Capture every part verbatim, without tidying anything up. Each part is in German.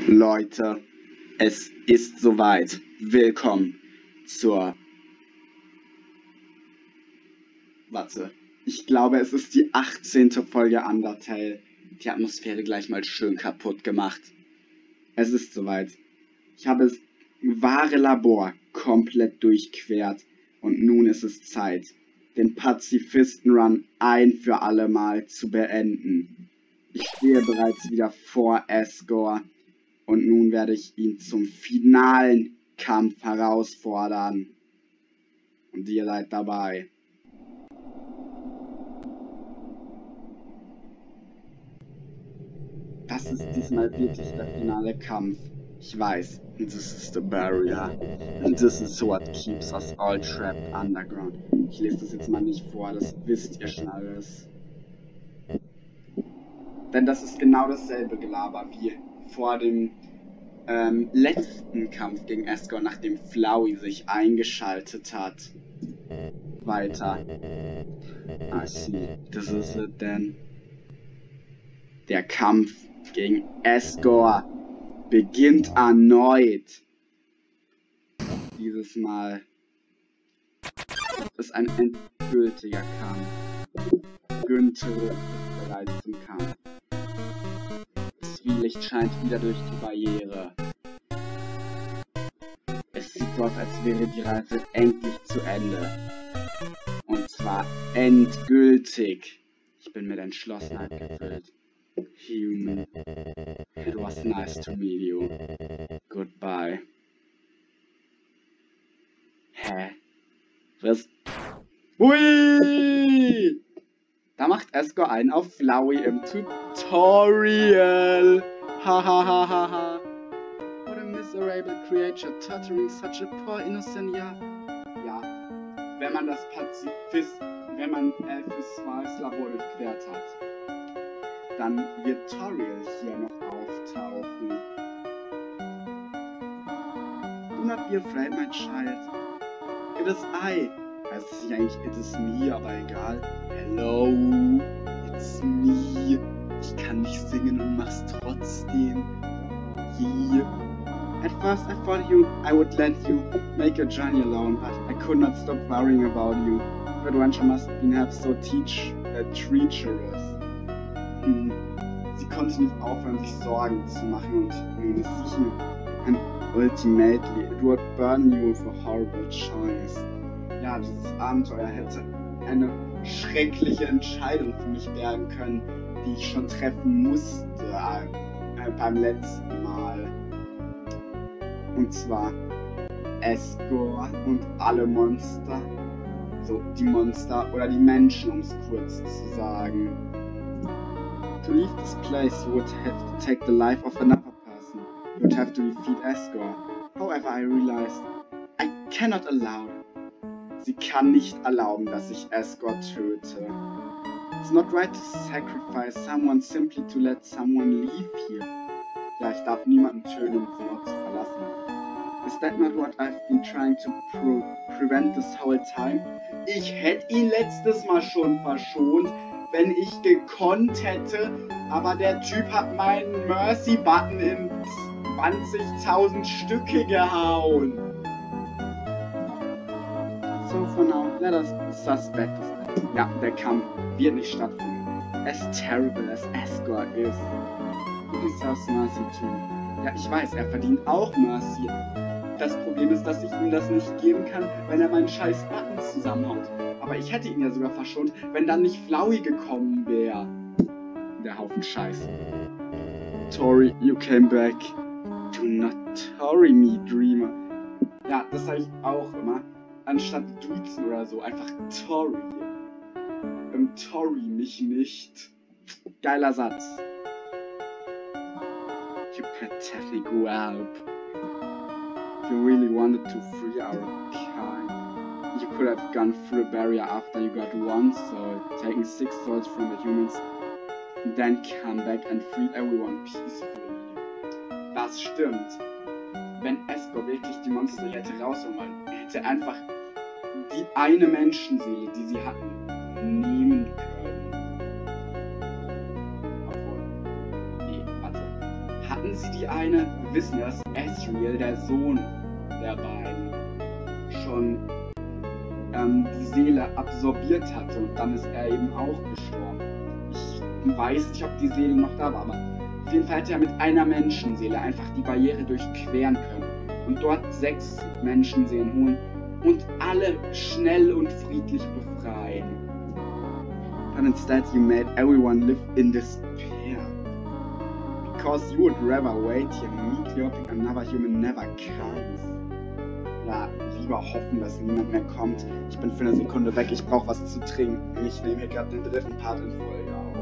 Leute, es ist soweit. Willkommen zur... Warte, ich glaube, es ist die achtzehnte Folge Undertale. Die Atmosphäre gleich mal schön kaputt gemacht. Es ist soweit. Ich habe das wahre Labor komplett durchquert und nun ist es Zeit, den Pazifisten-Run ein für alle Mal zu beenden. Ich stehe bereits wieder vor Asgore und nun werde ich ihn zum finalen Kampf herausfordern. Und ihr seid dabei. Das ist diesmal wirklich der finale Kampf. Ich weiß, this is the barrier. And this is what keeps us all trapped underground. Ich lese das jetzt mal nicht vor, das wisst ihr schon alles. Denn das ist genau dasselbe Gelaber wie vor dem ähm, letzten Kampf gegen Asgore, nachdem Flowey sich eingeschaltet hat. Weiter. I see. This is it then. Der Kampf gegen Asgore beginnt erneut. Dieses Mal ist ein endgültiger Kampf. Günther ist bereit zum Kampf. Das Zwielicht scheint wieder durch die Barriere. Es sieht so aus, als wäre die Reise endlich zu Ende. Und zwar endgültig. Ich bin mit Entschlossenheit gefüllt. Human, it was nice to meet you. Goodbye. Hä? Was? Hui! Da macht Asgore einen auf Flowey im Tutorial. Ha ha ha ha ha. What a miserable creature, torturing such a poor innocent young. Ja, wenn man das Pazifist, wenn man Elphys Labor durchquert hat, dann wird Toriel hier noch auftauchen. Do not be afraid, my child. It is I. Heißt es nicht eigentlich it is me, aber egal. Hello, it's me. Ich kann nicht singen und mach's trotzdem. Yeah. At first I thought you, I would let you make your journey alone, but I could not stop worrying about you. Your adventure must have been so teach, uh, treacherous. Sie konnte nicht aufhören, sich Sorgen zu machen und nun ist sie hier. And ultimately, it would burn you with a horrible choice. Ja, dieses Abenteuer hätte eine schreckliche Entscheidung für mich bergen können, die ich schon treffen musste äh, beim letzten Mal. Und zwar Asgore und alle Monster. So, die Monster oder die Menschen, um es kurz zu sagen. To leave this place, you would have to take the life of another person. You would have to defeat Asgore. However, I realized I cannot allow. Sie kann nicht erlauben, dass ich Asgore töte. It's not right to sacrifice someone simply to let someone leave here. Ja, ich darf niemanden töten, um den Ort zu verlassen. Is that not what I've been trying to pre prevent this whole time? Ich hätte ihn letztes Mal schon verschont, wenn ich gekonnt hätte, aber der Typ hat meinen Mercy-Button in zwanzigtausend Stücke gehauen. So for now, let us suspect that. Ja, der Kampf wird nicht stattfinden. As terrible as Asgore is, he deserves mercy too. Ja, ich weiß, er verdient auch Mercy. Das Problem ist, dass ich ihm das nicht geben kann, wenn er meinen scheiß Button zusammenhaut. Aber ich hätte ihn ja sogar verschont, wenn dann nicht Flowey gekommen wäre. Der Haufen Scheiß. Tori, you came back. Do not Tori me, Dreamer. Ja, das sage ich auch immer. Anstatt duzen oder so, einfach Tori. Ähm, Tori mich nicht. Geiler Satz. You pathetic whelp. You really wanted to free our kind. You could have gone through a barrier after you got one soul, taking six souls from the humans, and then come back and free everyone peacefully. Das stimmt. Wenn Asgore wirklich die Monster hätte rausholen wollen, er hätte einfach die eine Menschenseele, die sie hatten, nehmen können. Obwohl, nee, warte. Hatten sie die eine, wir wissen ja, dass Asriel, der Sohn der beiden, schon ähm, die Seele absorbiert hatte und dann ist er eben auch gestorben. Ich weiß nicht, ob die Seele noch da war, aber auf jeden Fall hätte er mit einer Menschenseele einfach die Barriere durchqueren können und dort sechs Menschenseelen holen und alle schnell und friedlich befreien. But instead you made everyone live in despair. Because you would rather wait here and immediately hoping another human never comes. Ja, lieber hoffen, dass niemand mehr kommt. Ich bin für eine Sekunde weg, ich brauche was zu trinken. Ich nehme hier gerade den dritten Part in Folge auf.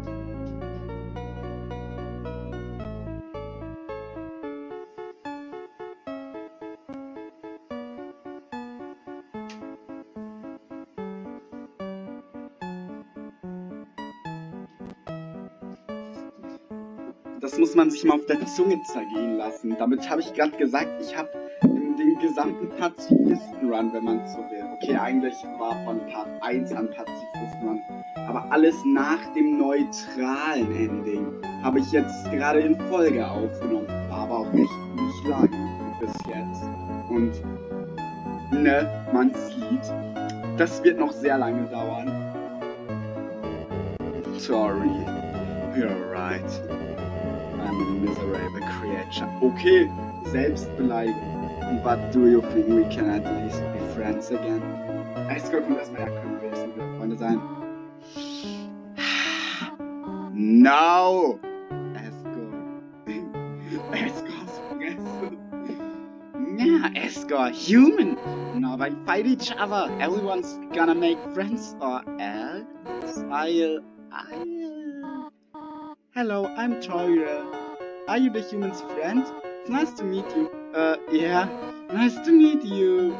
Das muss man sich mal auf der Zunge zergehen lassen. Damit habe ich gerade gesagt, ich habe den gesamten Pazifisten-Run, wenn man so will. Okay, eigentlich war von Part eins an Pazifisten-Run. Aber alles nach dem neutralen Ending habe ich jetzt gerade in Folge aufgenommen. War aber auch echt nicht lang bis jetzt. Und ne, man sieht, das wird noch sehr lange dauern. Sorry, you're right. I'm a miserable creature. Okay, Selbstbeleidigung. But do you think we can at least be friends again? Asgore kommt erstmal her, können wir jetzt wieder Freunde sein? No! Asgore. Asgore's vergessen. Yeah, Asgore, human! No, but fight each other. Everyone's gonna make friends or else I'll... I'll... Hello, I'm Toriel. Are you the human's friend? It's nice to meet you. Uh, yeah. Nice to meet you.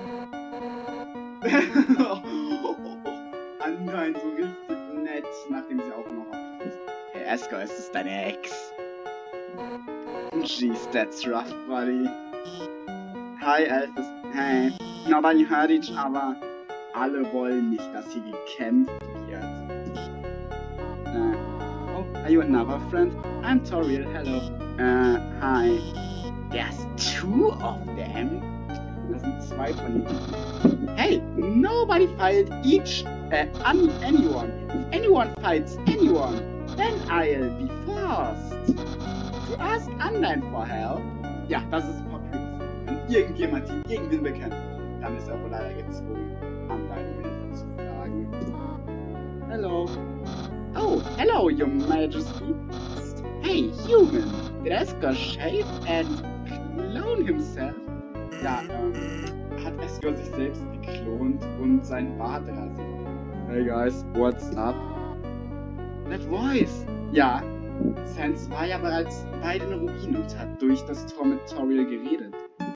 Anscheinend so richtig nett, nachdem sie auch noch auftritt ist. Hey Asgore, ist das deine Ex? Jeez, that's rough, buddy. Hi, Elphys. Hey. Nobody heard each other. Alle wollen nicht, dass hier gekämpft wird. Uh, oh, are you another friend? I'm Toriel, hello. Uh, hi. There's two of them. Das sind zwei von ihnen. Hey, nobody fight each, uh, un anyone. If anyone fights anyone, then I'll be forced to ask Undyne for help. Ja, das ist Populus. Wenn irgendjemand ihn irgendwen bekämpft, dann ist er wohl leider gezwungen, Undyne um Hilfe zu fragen. Hello. Oh, hello, your majesty. Hey, human. Did Asgore shave and clone himself? Ja, ähm, hat Asgore sich selbst geklont und sein Bart rasiert. Hey guys, what's up? That voice! Ja, Sans war ja bereits bei den Ruinen und hat durch das Tor mit Toriel geredet.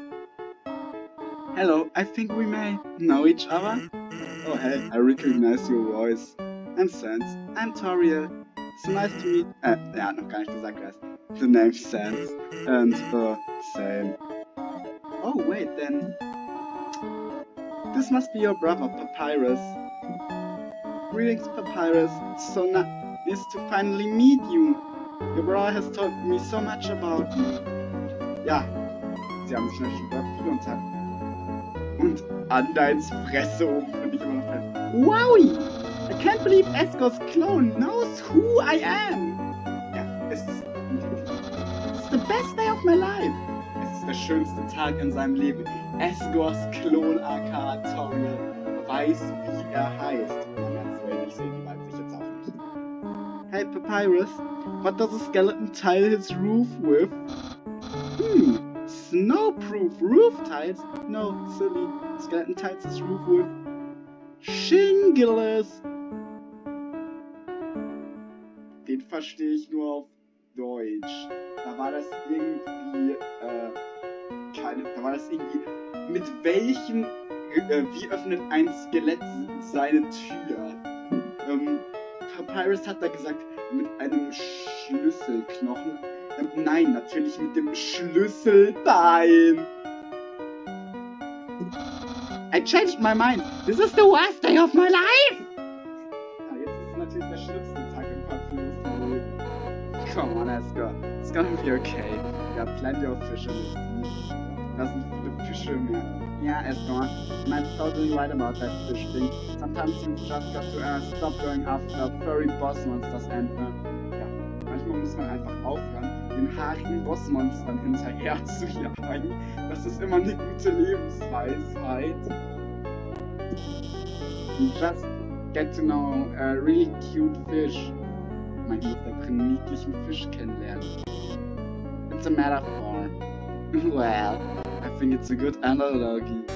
Hello, I think we may know each other? Oh hey, I recognize your voice. I'm Sans, I'm Toriel. It's nice to meet... Äh, er hat noch gar nicht gesagt, wer ist. The name's Sans. And, uh, same. Oh, wait, then... This must be your brother, Papyrus. Greetings, Papyrus. It's so nice to finally meet you. Your brother has told me so much about you. Ja, sie haben sich natürlich über viel unterhalten. Und Undynes Fresse oben finde ich immer noch fest. Wowie! I can't believe Asgore's clone knows who I am! Ja, es ist... It's the best day of my life! Es ist der schönste Tag in seinem Leben. Asgores Klon aka Toriel weiß, wie er heißt. Man kann es vorher nicht sehen, die weiß ich jetzt auch nicht. Hey Papyrus, what does a skeleton tile his roof with? Hmm, snow-proof roof tiles? No, silly. Skeleton tiles his roof with shingles. Den verstehe ich nur auf Deutsch. Da war das irgendwie, äh, keine, da war das irgendwie, mit welchem, äh, wie öffnet ein Skelett seine Tür? Ähm, Papyrus hat da gesagt, mit einem Schlüsselknochen. Ähm, nein, natürlich mit dem Schlüsselbein. I changed my mind. This is the worst day of my life. Ja, jetzt ist es natürlich der schlimmste Tag im Papyrus. Come on, Asgore. It's gonna be okay. Yeah, plenty of fish in the sea. Da sind viele Fische mehr. Yeah, Escort, I'm totally right about that fish thing. Sometimes you just got to uh, stop going after furry boss monsters and uh, ja, manchmal muss man einfach aufhören, den haarigen Bossmonstern hinterher zu jagen. Das ist immer eine gute Lebensweisheit. You just get to know a really cute fish. Man muss einen niedlichen Fisch kennenlernen. It's a metaphor. Well, I think it's a good analogy.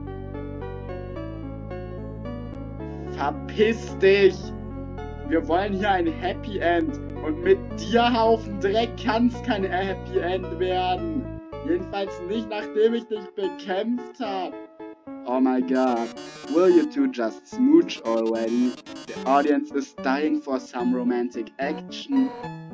Verpiss dich! Wir wollen hier ein Happy End. Und mit dir, Haufen Dreck, kann's kein Happy End werden. Jedenfalls nicht, nachdem ich dich bekämpft habe. Oh my god. Will you two just smooch already? The audience is dying for some romantic action.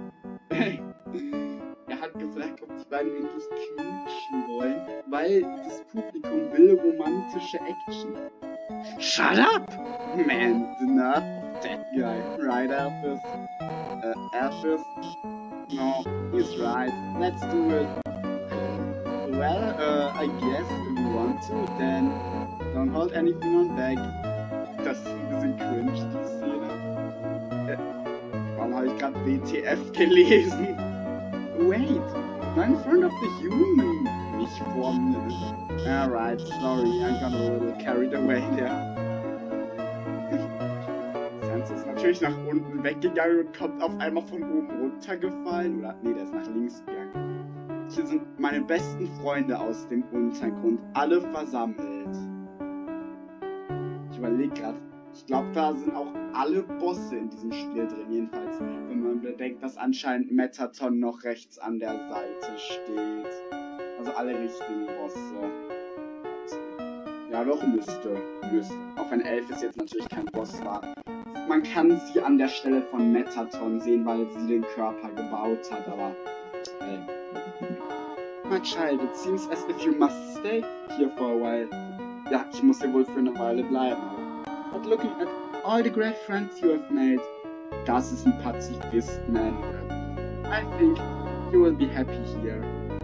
Er hat gefragt, ob die beiden endlich knutschen wollen, weil das Publikum will romantische Action. Shut up! Man, enough of that guy. Right, Alphys? Uh, Alphys? No, he's right. Let's do it. Well, uh, I guess if you want to, then don't hold anything on back. Das ist ein bisschen cringe, die Szene. Äh, warum habe ich gerade W T F gelesen? Wait, not in front of the human. Nicht vor mir. Alright, sorry, I got a little carried away there. Sansa ist natürlich nach unten weggegangen und kommt auf einmal von oben runtergefallen. Oder, nee, der ist nach links gegangen. Hier sind meine besten Freunde aus dem Untergrund, alle versammelt. Ich überlege gerade, ich glaube, da sind auch alle Bosse in diesem Spiel drin, jedenfalls, wenn man bedenkt, dass anscheinend Metaton noch rechts an der Seite steht. Also alle richtigen Bosse. Ja, doch müsste. müsste. Auch wenn Alphys jetzt natürlich kein Boss war. Man kann sie an der Stelle von Metaton sehen, weil sie den Körper gebaut hat, aber... Hey. My child, it seems as if you must stay here for a while. Ja, ich muss hier wohl für eine Weile bleiben. But looking at all the great friends you have made, das ist ein Pazifist, man. I think you will be happy here.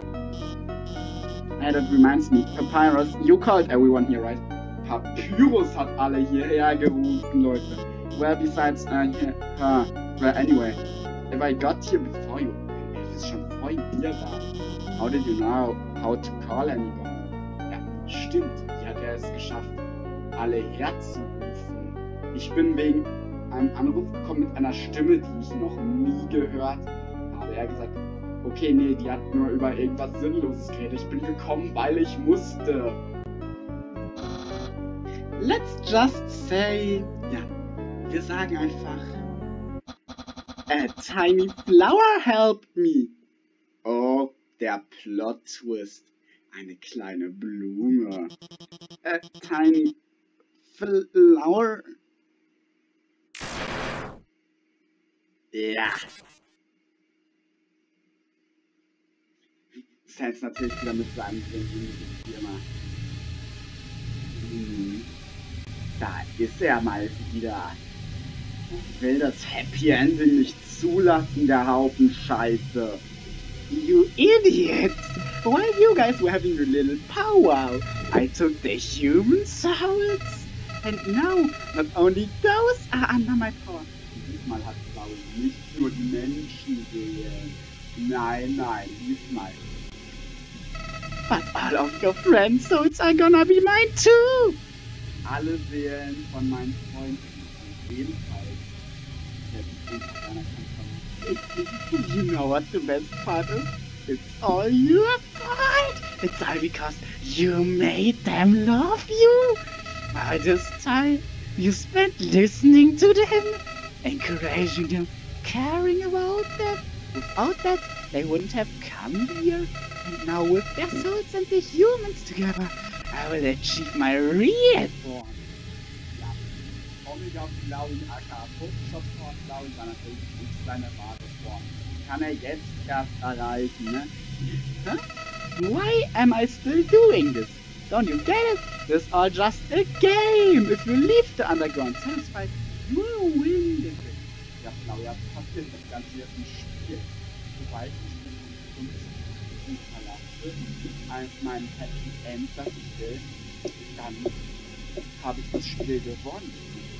Hey, that reminds me, Papyrus, you called everyone here, right? Papyrus hat alle hierher gerufen, Leute. Well, besides, uh, here, her. Well, anyway, if I got here before you, es ist schon vor dir da. How did you know how to call anyone? Ja, stimmt, die hat ja es geschafft, alle herzurufen. Ich bin wegen einem Anruf gekommen mit einer Stimme, die ich noch nie gehört habe. Er hat gesagt, okay, nee, die hat nur über irgendwas Sinnloses geredet. Ich bin gekommen, weil ich musste. Let's just say, ja, wir sagen einfach, a tiny flower helped me. Oh, der Plot-Twist. Eine kleine Blume. A tiny flower. Ja. Sans natürlich wieder mit seinem Firma. Hm. Da ist er mal wieder. Ich will das Happy Ending nicht zulassen, der Haufen Scheiße. You idiots! While you guys were having your little powwow, I took the human souls. And now, not only those are under my power. Diesmal hat Paul nicht nur die Menschen gewählt. Nein, nein, diesmal. But all of your friends' souls are gonna be mine too! Alle Seelen von meinen Freunden sind ebenfalls jetzt unter deiner Kontrolle. You know what the best part is? It's all your fault! It's all because you made them love you! All this time you spent listening to them, encouraging them, caring about them. Without that, they wouldn't have come here. And now with their souls and the humans together, I will achieve my real form. Ja, Omega Flowing aka Photoshop Form Flowing war natürlich nicht seine wahre Form. Kann er jetzt erst erreichen, ne? Huh? Why am I still doing this? Don't you get it? This is all just a game. If you leave the underground satisfied, you will win the game. Ja, genau, ja, passiert das Ganze jetzt im Spiel. Soweit ich bin. als mein Happy End, das ich will, dann habe ich das Spiel gewonnen.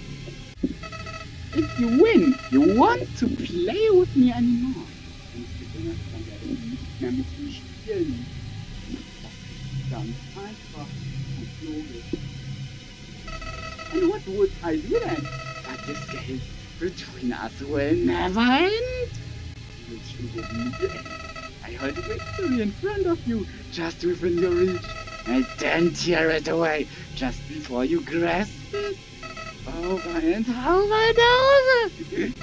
If you win, you want to play with me anymore. Wenn ich gewinne, dann werde ich nicht mehr mit ihm spielen. Das ist ganz einfach und logisch. And what would I do then? But this game between us will never end. Which will never end. I hold victory in front of you, just within your reach. And then tear it away, just before you grasp it. Over and over and over!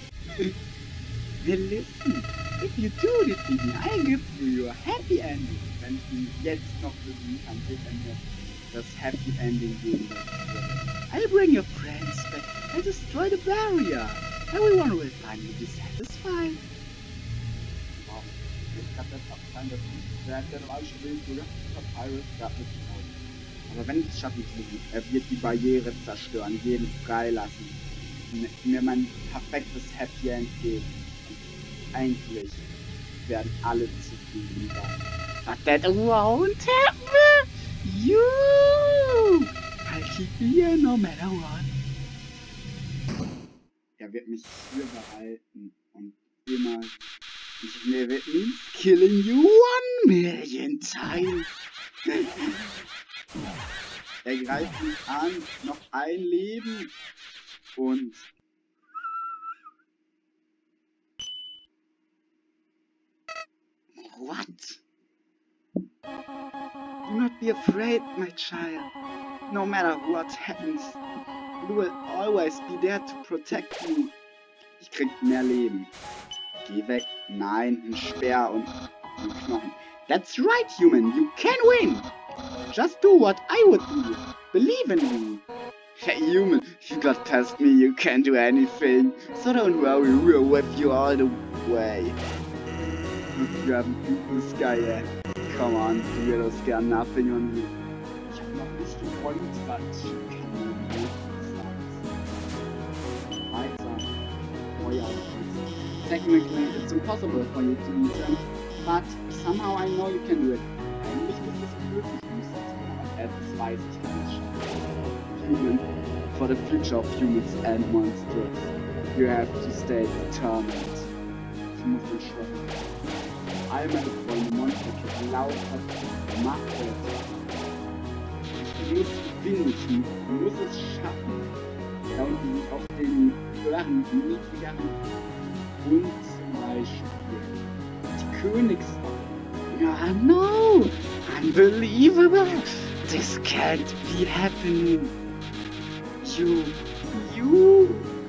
Listen, if you do defeat me, I give you a happy ending. Wenn du jetzt noch besiegen kannst, wird dann das Happy Ending geben. I'll bring your friends back and destroy the barrier. Everyone will finally be satisfied. Wow, jetzt hat das abgefallen, dass ich der Generalischen Willkür Papyrus gab mit raus. Aber wenn ich es schaffen will, er wird die Barriere zerstören, jeden freilassen, mir mein perfektes Happy End geben. Und eigentlich werden alle zufrieden sein. But that won't happen! You! I'll keep you here no matter what. Er wird mich hier behalten und immer. Ich live it means killing you one million times. Er greift mich an, noch ein Leben und what? Do not be afraid, my child. No matter what happens, we will always be there to protect you. Ich krieg mehr Leben. Geh weg. Nein, ein Speer und ein Knochen. That's right, human. You can win. Just do what I would do. Believe in me. Hey, human. If you got past me, you can't do anything. So don't worry, we're with you all the way. You haven't beaten this guy yet. Come on, you little scar nothing on you. Ich hab noch nicht gewonnen, but you can do it. Weiter. Feuer. Technically, it's impossible for you to beat them, but somehow I know you can do it. Eigentlich ist es möglich, aber etwas weiß ich nicht. Human, for the future of humans and monsters, you have to stay determined. Ich muss den Schloss. All meine Freunde, Monster, lauter Macht. Du musst gewinnen, du musst es schaffen. Da unten auf den höheren, niedrigeren und zum Beispiel die Königs... Ja, no! Unbelievable! This can't be happening! You... You...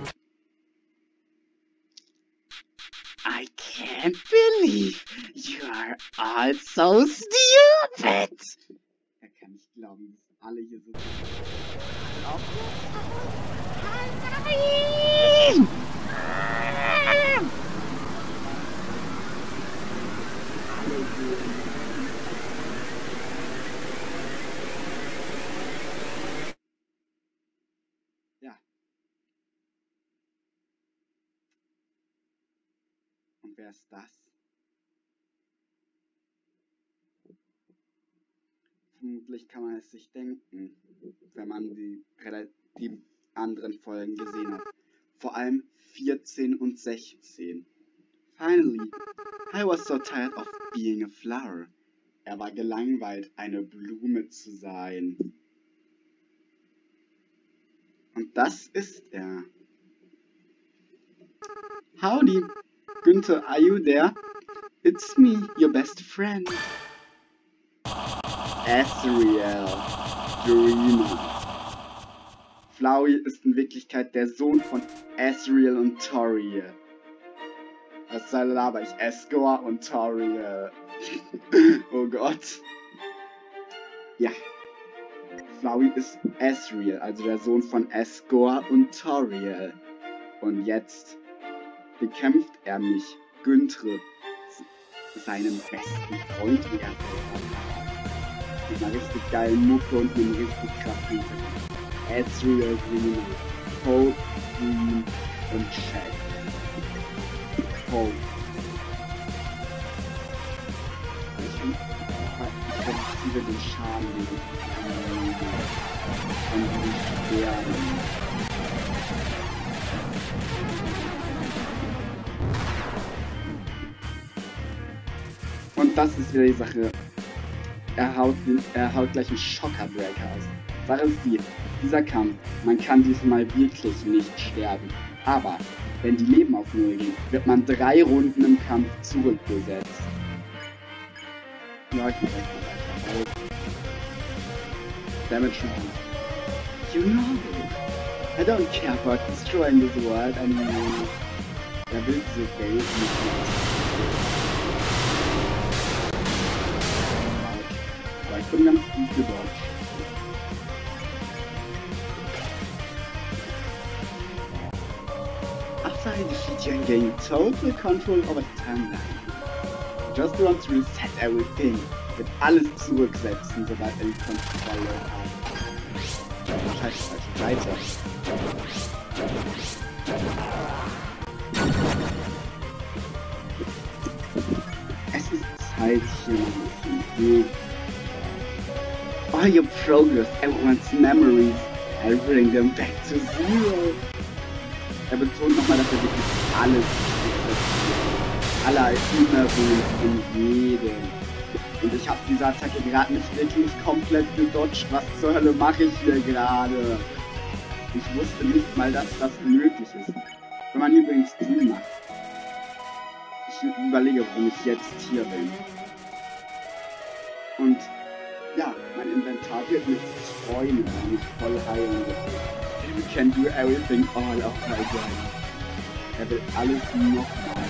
I can't believe you are all so stupid! Er kann nicht glauben, dass alle hier so... Nein! Ja. Und wer ist das? Vermutlich kann man es sich denken, wenn man die relativ anderen Folgen gesehen hat. Vor allem vierzehn und sechzehn. Finally, I was so tired of being a flower. Er war gelangweilt, eine Blume zu sein. Und das ist er. Howdy, Günther, are you there? It's me, your best friend. Asriel, Dreamer. Flowey ist in Wirklichkeit der Sohn von Asriel und Toriel. Was soll laber ich? Esgor und Toriel. Oh Gott. Ja. Flowey ist Asriel, also der Sohn von Esgor und Toriel. Und jetzt bekämpft er mich, Günther, seinem besten Freund, wie er sagt. Mit einer richtig geilen Mucke und einem richtig krassen Asriel, Green, Hope, Green und Shaq. Hope. wieder den Schaden gegen von diesen Sternen. Und das ist wieder die Sache. Er haut, er haut gleich einen Shocker-Breaker aus. Sache ist die, dieser Kampf, man kann diesmal wirklich nicht sterben. Aber wenn die Leben auf Null gehen, wird man drei Runden im Kampf zurückgesetzt. Ja, ich bin direkt mal weiter. Damage round. You know, I don't care about destroying this world anymore. Er will diese Welt nicht mehr. Aber ich bin ganz gut gedodged. After I defeat you and gain total control over the timeline, just want to reset everything. Wird alles zurücksetzen, sobald er die Kontrolle hat. Scheiße, falsche Seite. Es ist Zeit, hier noch ein Weg. All your progress, everyone's memories, I'll bring them back to zero. Er betont nochmal, dass er wirklich alles alle Erinnerungen in jedem. Und ich habe diese Attacke gerade nicht wirklich komplett gedodged. Was zur Hölle mache ich hier gerade? Ich wusste nicht mal, dass das möglich ist. Wenn man übrigens Stream macht. Ich überlege, warum ich jetzt hier bin. Und ja, mein Inventar wird mit Träumen nicht voll heilen. You can do everything all over again. Er will alles nochmal.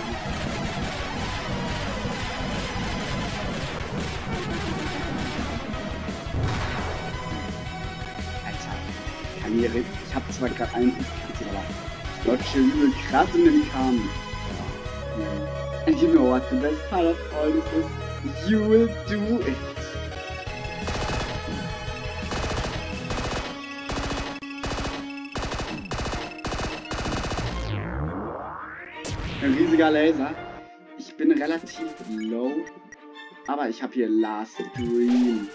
Alter, Karriere. Ich hab zwar gerade einen Hit, aber ich dodge übel krass in den Kampf. Yeah. And you know what the best part of all this is? You will do it. Ein riesiger Laser. Ich bin relativ low, aber ich habe hier Last Dream.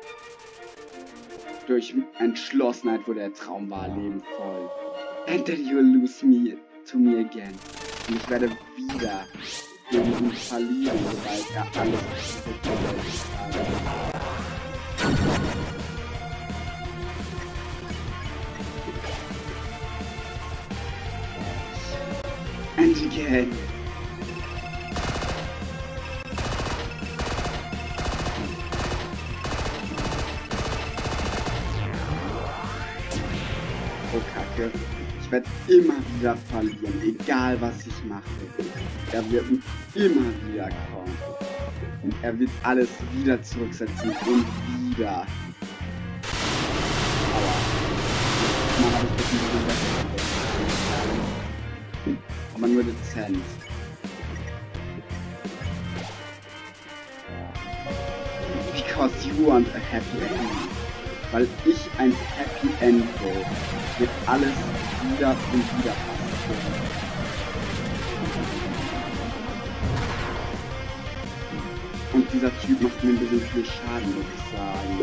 Durch Entschlossenheit, wo der Traum war, Leben voll. And then you will lose me to me again. Und ich werde wieder gegen ihn verlieren, sobald er alles zurückgelegt hat. And again. Oh Kacke. Ich werde immer wieder verlieren, egal was ich mache. Er wird immer wieder kommen. Und er wird alles wieder zurücksetzen und wieder. Aua. Mal habe ich das nicht mehr besser. Aber nur dezent. Because you want a happy end. Weil ich ein Happy End will, wird alles wieder und wieder passieren. Und dieser Typ macht mir ein bisschen viel Schaden, muss ich sagen.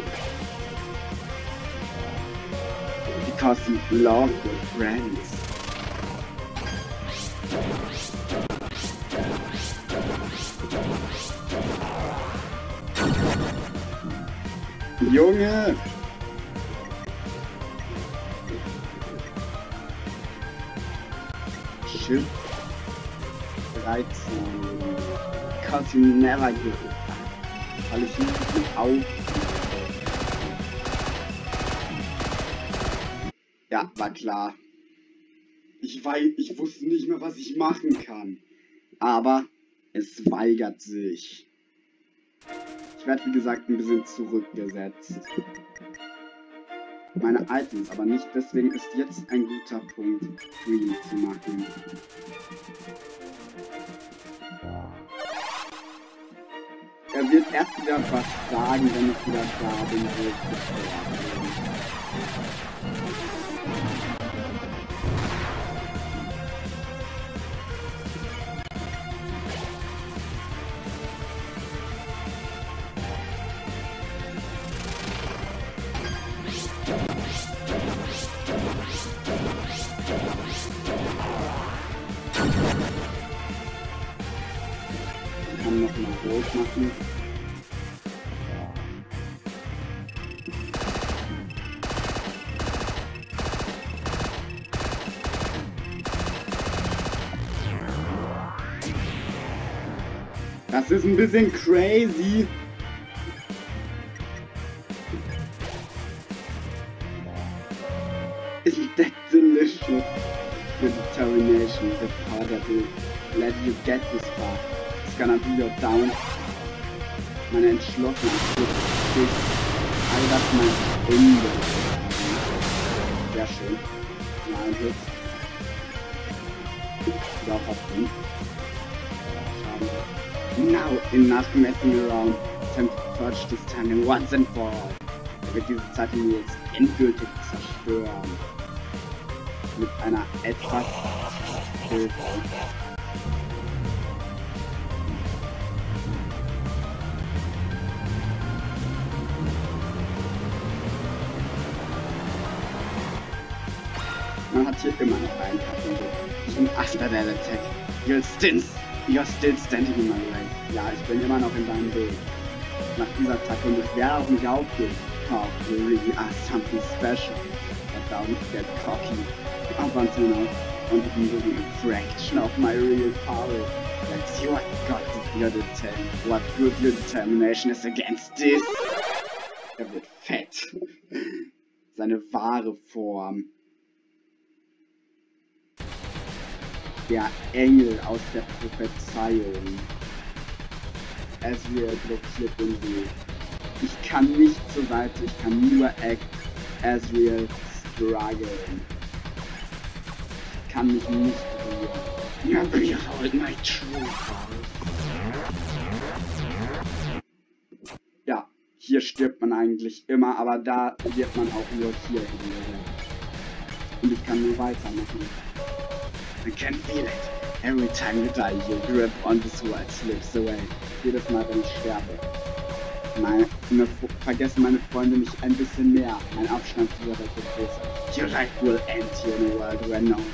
Because you love your friends. Junge! Shit. dreizehn. Because you never give it up. Weil ich nicht auf. Ja, war klar. Ich weiß, ich wusste nicht mehr, was ich machen kann. Aber es weigert sich. Ich werde, wie gesagt, ein bisschen zurückgesetzt. Meine Items, aber nicht deswegen ist jetzt ein guter Punkt, Stream zu machen. Er wird erst wieder was sagen, wenn ich wieder da bin, wo ich bisher bin. groß machen. Das ist ein bisschen crazy. Isn't that delicious? Your determination, the power that will let you get this far. It's gonna be your down. Meine Entschlossenheit ist all das mein Ende. Sehr schön. Nein, Hit. Ja, auch was drin. Schade. Now, enough messing around. Time to purge this time once and for all. Er wird diese Zeitung jetzt endgültig zerstören. Mit einer etwas Hilfe. Man hat hier immer noch einen Kapitel. Und after that attack, you're still, you're still standing in my way. Ja, ich bin immer noch in deinem Weg. Nach dieser Attacke und ich werde auch nicht aufgeben. Oh, you really are something special. But don't get cocky. Up until now, and even a fraction of my real power. That's what got your determination. What good your determination is against this. Er wird fett. Seine wahre Form. Der Engel aus der Prophezeiung. Asriel blockiert den Weg. Ich kann nicht zur Seite, ich kann nur act. Asriel struggling. Ich kann mich nicht rühren. Behold my true power. Ja, hier stirbt man eigentlich immer, aber da wird man auch nur hier hin. Und ich kann nur weitermachen. I can feel it. Every time you die, your grip on the sword slips away. Jedes Mal, wenn ich sterbe. Meine, vergessen meine Freunde mich ein bisschen mehr. Mein Abstand zu der Welt wird größer. Your life will end here in a world where no one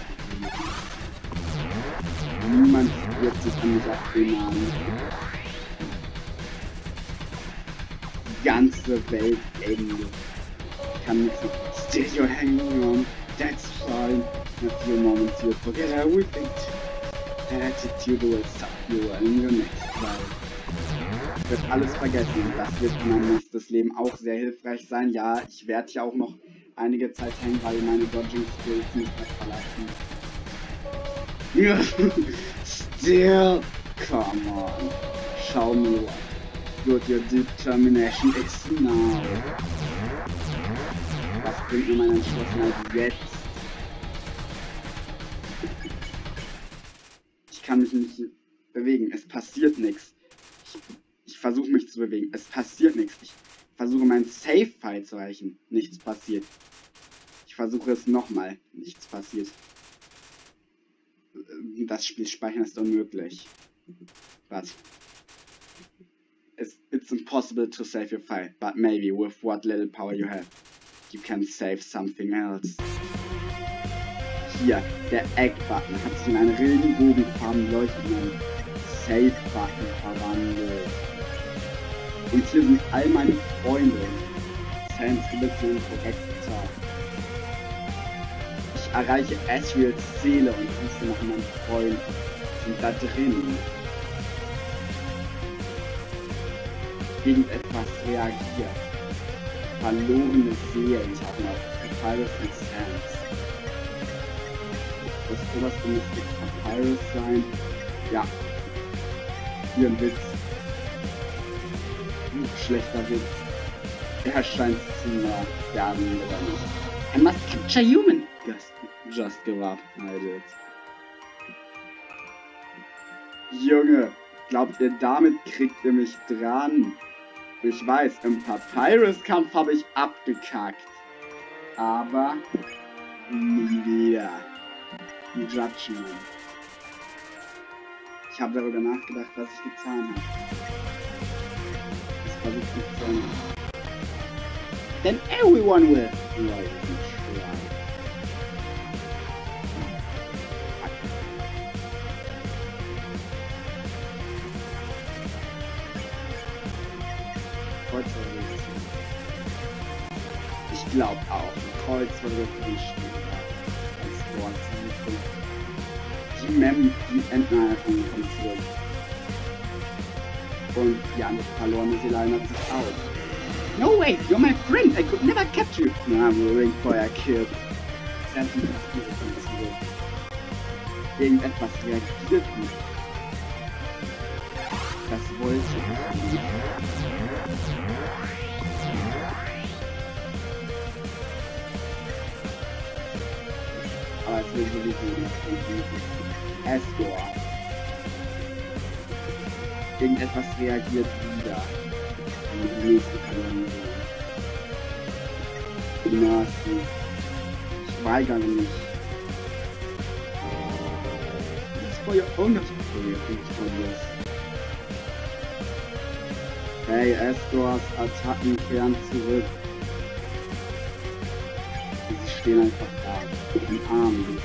Niemand wird sich an mich abnehmen. Die ganze Welt endet. Ich kann nicht so. Still you're hanging on. That's fine. In a few moments you'll forget everything. That attitude will stop you in your next life. Ich werde alles vergessen. Das wird für mein nächstes Leben auch sehr hilfreich sein. Ja, ich werde hier auch noch einige Zeit hängen, weil meine Dodging Skills nicht mehr verlassen. Still, come on. Show me what good your determination is now. Was bringt mir meine Entschlossenheit jetzt? Ich kann mich nicht bewegen. Es passiert nichts. Ich, ich versuche mich zu bewegen. Es passiert nichts. Ich versuche meinen Safe-File zu erreichen. Nichts passiert. Ich versuche es nochmal. Nichts passiert. Das Spiel speichern ist unmöglich. But it's, it's impossible to save your file. But maybe with what little power you have, you can save something else. Hier, der Egg-Button hat sich in einen regenbogenfarben leuchtenden Save-Button verwandelt. Und hier sind all meine Freunde. Sans Glitzer und Corrector. Ich erreiche Asriels Seele und wüsste nach meinen Freunden. Sind da drin. Gegen etwas reagiert. Verlorene Seelen. Ich habe noch Papyrus und Sans. Das oberste müsste Papyrus sein. Ja. Hier ein Witz. Ein schlechter Witz. Er scheint zu werden oder nicht. I must capture human. Just, just give up. I did. Junge, glaubt ihr, damit kriegt ihr mich dran? Ich weiß, im Papyrus-Kampf habe ich abgekackt. Aber nie wieder. Judgment. Ich habe darüber nachgedacht, was ich getan habe. Das versucht nicht zu ändern. Then everyone will. Leute, Kreuzworträtsel. Ich glaube auch. Kreuzworträtsel stehen da. Als Wort. Die Mem, die Endnachrichten kommt zurück. Und die andere verlorene Seele erinnert sich auch. No way, you're my friend. I could never catch you. Na, ring for a kill. Sämtliche Papiere kommen zurück. Irgendetwas reagiert nicht. Das wollte ich nicht. Aber es will sowieso nicht. Escor. Irgendetwas reagiert wieder. Und die nächste verloren wird. Mercy. Ich weigere mich. It's for your own experience. Hey, Escors Attacken kehren zurück. Sie stehen einfach da. Im Arm.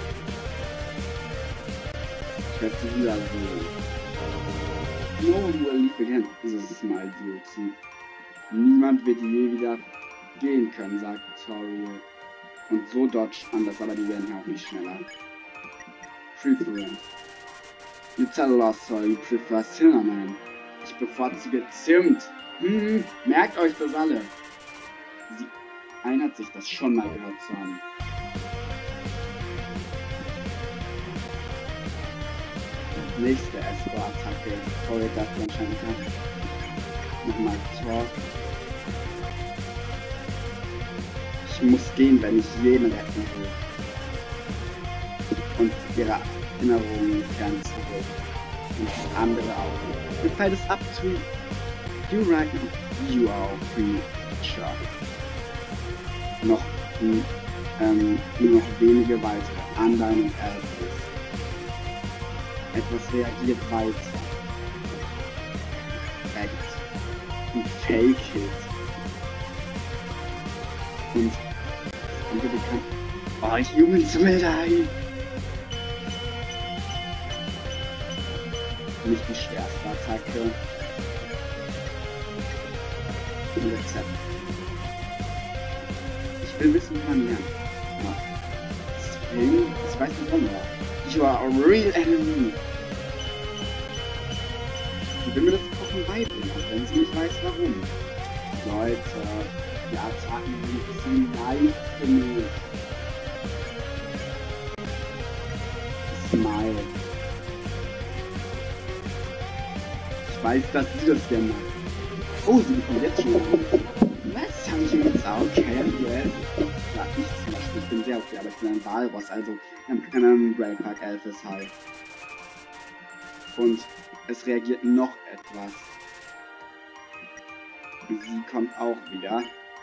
Ich werde sie wiedersehen. No one will leave again. Dieses Mal Idioten. Niemand wird je wieder gehen können, sagt Toriel. Und so dodgt anders, aber die werden ja auch nicht schneller. Preference. You tell us, so you prefer Cinnamon. Ich bevorzuge Zimt. Hm, merkt euch das alle. Sie erinnert sich, das schon mal gehört zu haben. Nächste Escor-Attacke. Sorry, das anscheinend ja. Nochmal Tor. Ich muss gehen, wenn ich jeden retten will. Und ihre Erinnerungen kehren zurück. Und andere auch. The fight is up to you right now. You are free. Sure. Noch, ähm, nur noch wenige weitere. Undyne und Elvis. Etwas reagiert weiter. Act. Und Fake It. Und und wir bekannt. Oh, ich jubel zu mir dahin. Nicht die schwerste Attacke. Rezept. Ich will wissen, wie man lernt. Ja. Deswegen, ich weiß nicht warum. You are a real enemy. Ich will mir das Kochen beibringen, auch wenn sie nicht weiß, warum. Leute, die Attacken sind zu leicht genug. Smile. Ich weiß, dass sie das gerne macht. Oh, sie bekommt jetzt schon. Was? Haben sie jetzt auch? Okay, yes. Ja, ich zum Beispiel, ich bin sehr okay, aber ich bin ein Walross, also in einem Grey Park Elf ist halt. Und es reagiert noch etwas. Sie kommt auch wieder.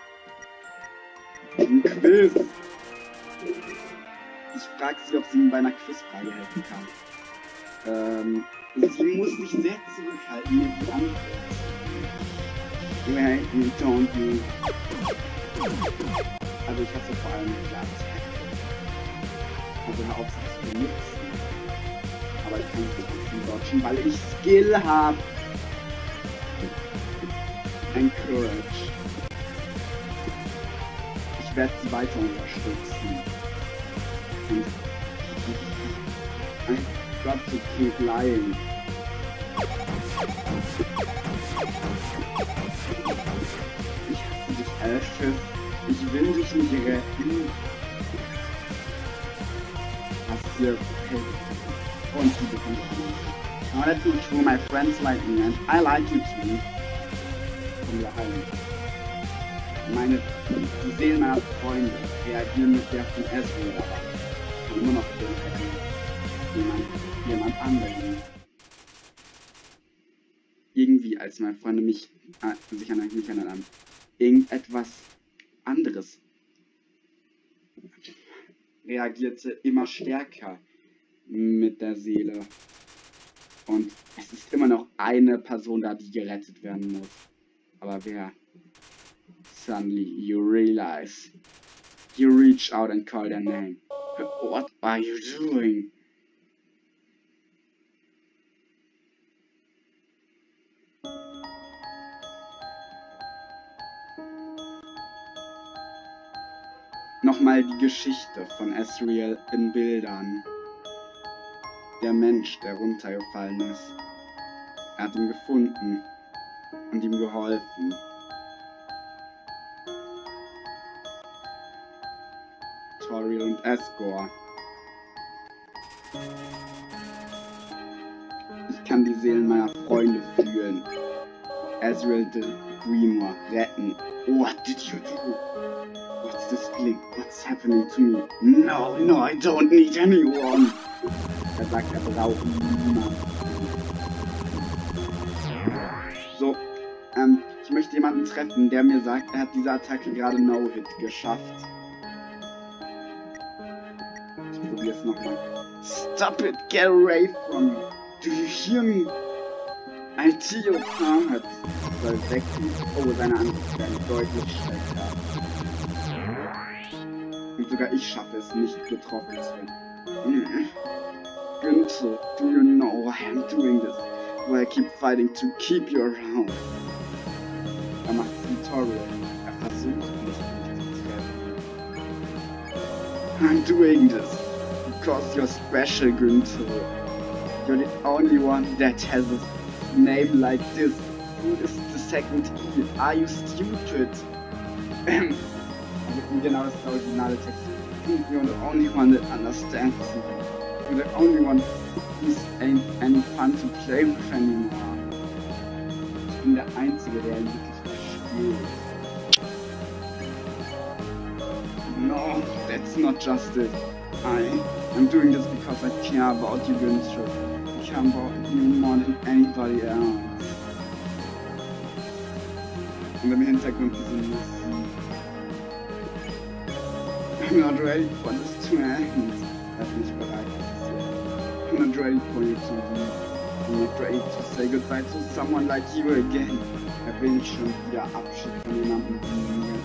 Ein Quiz. Ich frage sie, ob sie mir bei einer Quizfrage helfen kann. Ähm, sie muss sich sehr zurückhalten mit die Antwort. Wait, you don't you. Also ich hasse vor allem die Attacke. Also hör auf, sie zu benutzen. Aber ich kann es nicht dodgen, weil ich Skill habe. Encourage. Ich werde sie weiter unterstützen. Und I've got to keep lying. Ich hasse dich, Elfes. Ich will dich nicht retten. Was hier? Okay. Und sie bekommt an. Now that's not true, my friends like me and I like you too. Und wir heilen. Meine, die Seelen meiner Freunde reagieren mit der von Ezreal, aber ich kann immer noch den retten. Jemand, jemand anderen. Irgendwie, als meine Freunde mich, äh, sich an mich erinnern. Irgendetwas anderes reagierte immer stärker mit der Seele. Und es ist immer noch eine Person da, die gerettet werden muss. Aber wer? Suddenly you realize. You reach out and call their name. What are you doing? Nochmal die Geschichte von Asriel in Bildern. Der Mensch, der runtergefallen ist. Er hat ihn gefunden und ihm geholfen. Toriel und Asgore. Ich kann die Seelen meiner Freunde fühlen. Asriel the Dreamer retten. What did you do? What's this feeling? What's happening to me? No, no, I don't need anyone. Er sagt, er braucht niemanden. So, ähm, ich möchte jemanden treffen, der mir sagt, er hat diese Attacke gerade No-Hit geschafft. Ich probiere es nochmal. Stop it, get away from me. Do you hear me? Ein Tio-Kram hat soll weg. Oh, seine Angriffe werden deutlich schlechter. Und sogar ich schaffe es nicht, getroffen zu werden. Günther, do you know why I'm doing this? Why I keep fighting to keep you around? Er macht es wie Toriel. Er versucht mich nicht zu treffen. I'm doing this because you're special, Günther. You're the only one that has a name like this. Who is the second E? Are you stupid? Also genau das ist der originale Text. You're the only one that understands me. You're the only one who's ain't any fun to play with anymore. Ich bin der Einzige, der ihn wirklich versteht. No, that's not just it. I am doing this because I care about you, Günther. I care about you more than anybody else. Und im Hintergrund diese Musik. I'm not ready for this to end. Er ist nicht bereit. I'm not ready for you to leave. I'm not ready to say goodbye to someone like you again. Er will schon wieder Abschied von jemandem nehmen.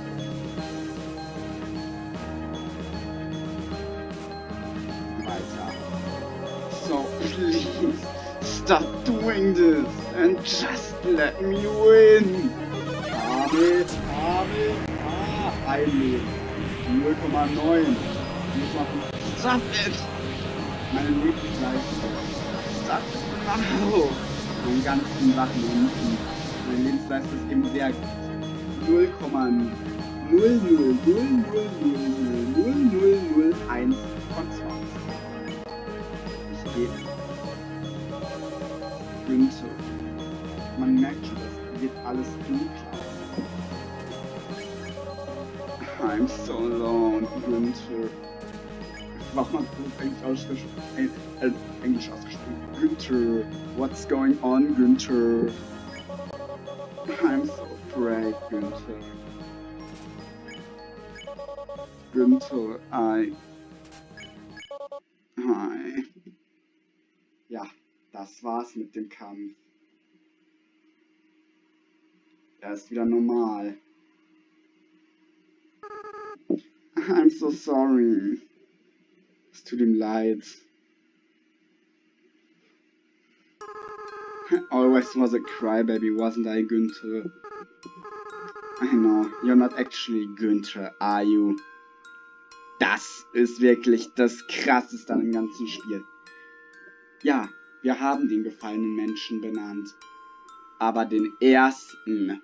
Weiter. So please, stop doing this and just let me win. Habe, habe, ah, ein Leben. null Komma neun. Stop it! Meine Lebensleistung. Stop it now! Meine ganzen Sachen unten. Meine Lebensleistung ist eben sehr gut. null Komma null null null null null null null eins von zwanzig. Ich gehe. Günther. Man merkt schon, das wird alles dunkler. I'm so alone, Günther. Warum hat das Englisch ausgesprochen? Äh, Englisch ausgesprochen. Günther, what's going on, Günther? I'm so afraid, Günther. Günther, I... I... Ja, das war's mit dem Kampf. Er ist wieder normal. I'm so sorry. Es tut ihm leid. I always was a crybaby, wasn't I, Günther? I know, you're not actually Günther, are you? Das ist wirklich das Krasseste an dem ganzen Spiel. Ja, wir haben den gefallenen Menschen benannt. Aber den ersten.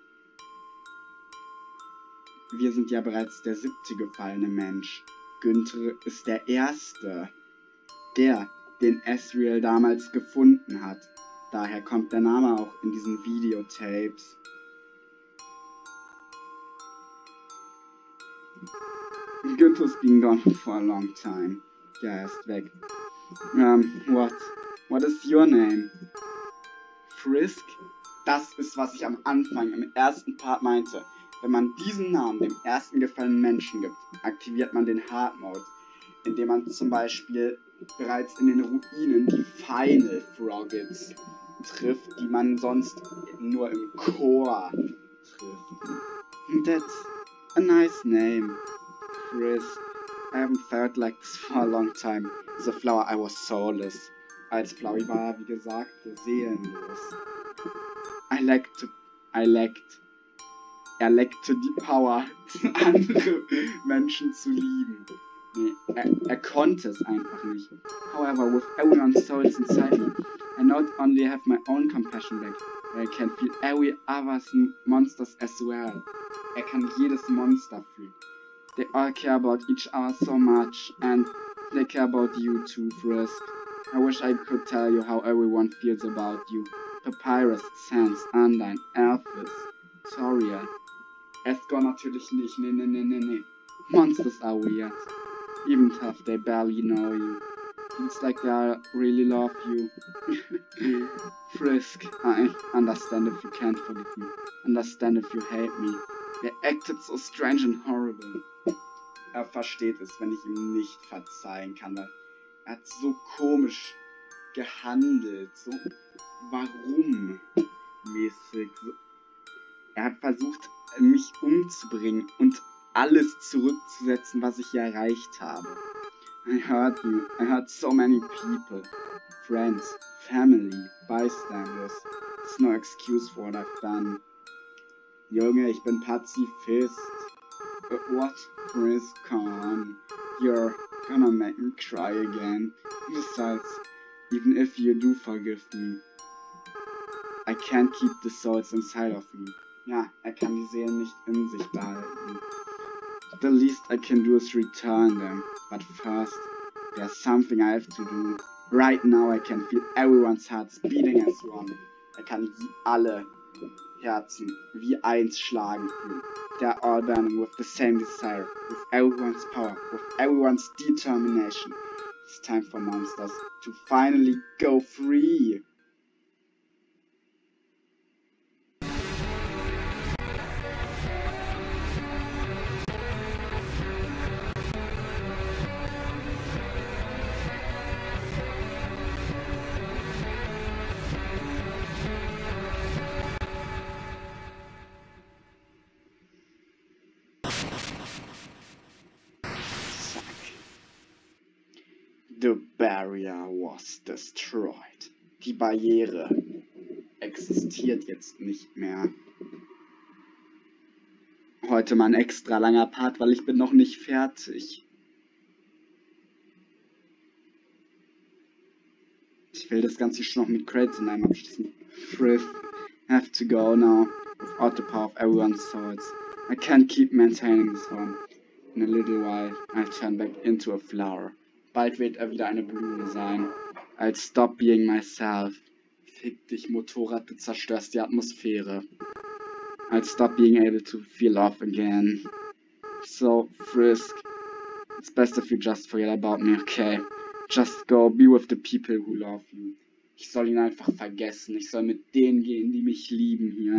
Wir sind ja bereits der siebte gefallene Mensch. Günther ist der erste. Der, den Asriel damals gefunden hat. Daher kommt der Name auch in diesen Videotapes. Günther's been gone for a long time. Ja, er ist weg. Um, what? What is your name? Frisk? Das ist, was ich am Anfang, im ersten Part meinte. Wenn man diesen Namen dem ersten gefallenen Menschen gibt, aktiviert man den Hard Mode, indem man zum Beispiel bereits in den Ruinen die Final Froggets trifft, die man sonst nur im Core trifft. That's a nice name, Chris. I haven't felt like this for a long time. As a flower I was soulless. Als Flowey war, wie gesagt, seelenlos. I lacked, I lacked Er leckte die Power, andere Menschen zu lieben. Nee, er, er konnte es einfach nicht. However, with everyone's souls inside me, I not only have my own compassion back, but I can feel every other's monsters as well. Er kann jedes Monster fühlen. They all care about each other so much, and they care about you too, Frisk. I wish I could tell you how everyone feels about you. Papyrus, Sans, Undyne, Alphys, Toriel. Escor natürlich nicht, nee, nee, nee, nee, nee. Monsters are weird. Even tough, they barely know you. It's like they really love you. Frisk, I understand if you can't forgive me. Understand if you hate me. They acted so strange and horrible. Er versteht es, wenn ich ihm nicht verzeihen kann, weil er hat so komisch gehandelt, so warum mäßig. So. Er hat versucht, mich umzubringen und alles zurückzusetzen, was ich hier erreicht habe. I hurt you. I hurt so many people. Friends, family, bystanders. It's no excuse for what I've done. Junge, ich bin Pazifist. But what? Frisk, come on. You're gonna make me cry again. Besides, even if you do forgive me, I can't keep the souls inside of me. Ja, er kann die Seelen nicht in sich behalten. The least I can do is return them. But first, there's something I have to do. Right now I can feel everyone's hearts beating as one. Er kann alle Herzen wie eins schlagen fühlen. They're all burning with the same desire, with everyone's power, with everyone's determination. It's time for monsters to finally go free. The barrier was destroyed. Die Barriere existiert jetzt nicht mehr. Heute mal ein extra langer Part, weil ich bin noch nicht fertig. Ich will das Ganze schon noch mit Credits in einem abschließen. Frisk, have to go now. Without the power of everyone's souls. I can't keep maintaining this home. In a little while, I'll turn back into a flower. Bald wird er wieder eine Blume sein. I'll stop being myself. Fick dich, Motorrad, du zerstörst die Atmosphäre. I'll stop being able to feel love again. So, Frisk, it's best if you just forget about me, okay? Just go, be with the people who love you. Ich soll ihn einfach vergessen. Ich soll mit denen gehen, die mich lieben hier.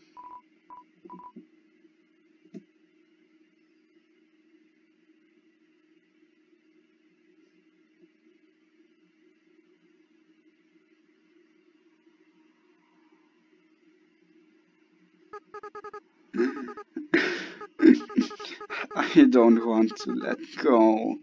I don't want to let go.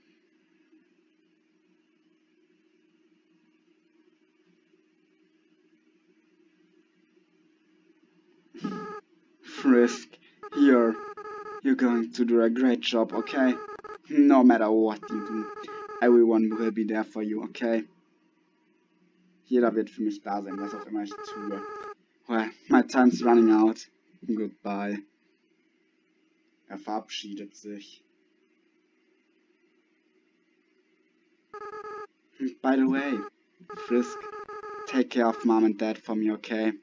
Frisk, here. You're going to do a great job, okay? No matter what you do, everyone will be there for you, okay? Jeder wird für mich da sein, was auch immer ich tue. Well, my time's running out. Goodbye. Er verabschiedet sich. By the way, Frisk, take care of Mom and Dad for me, okay?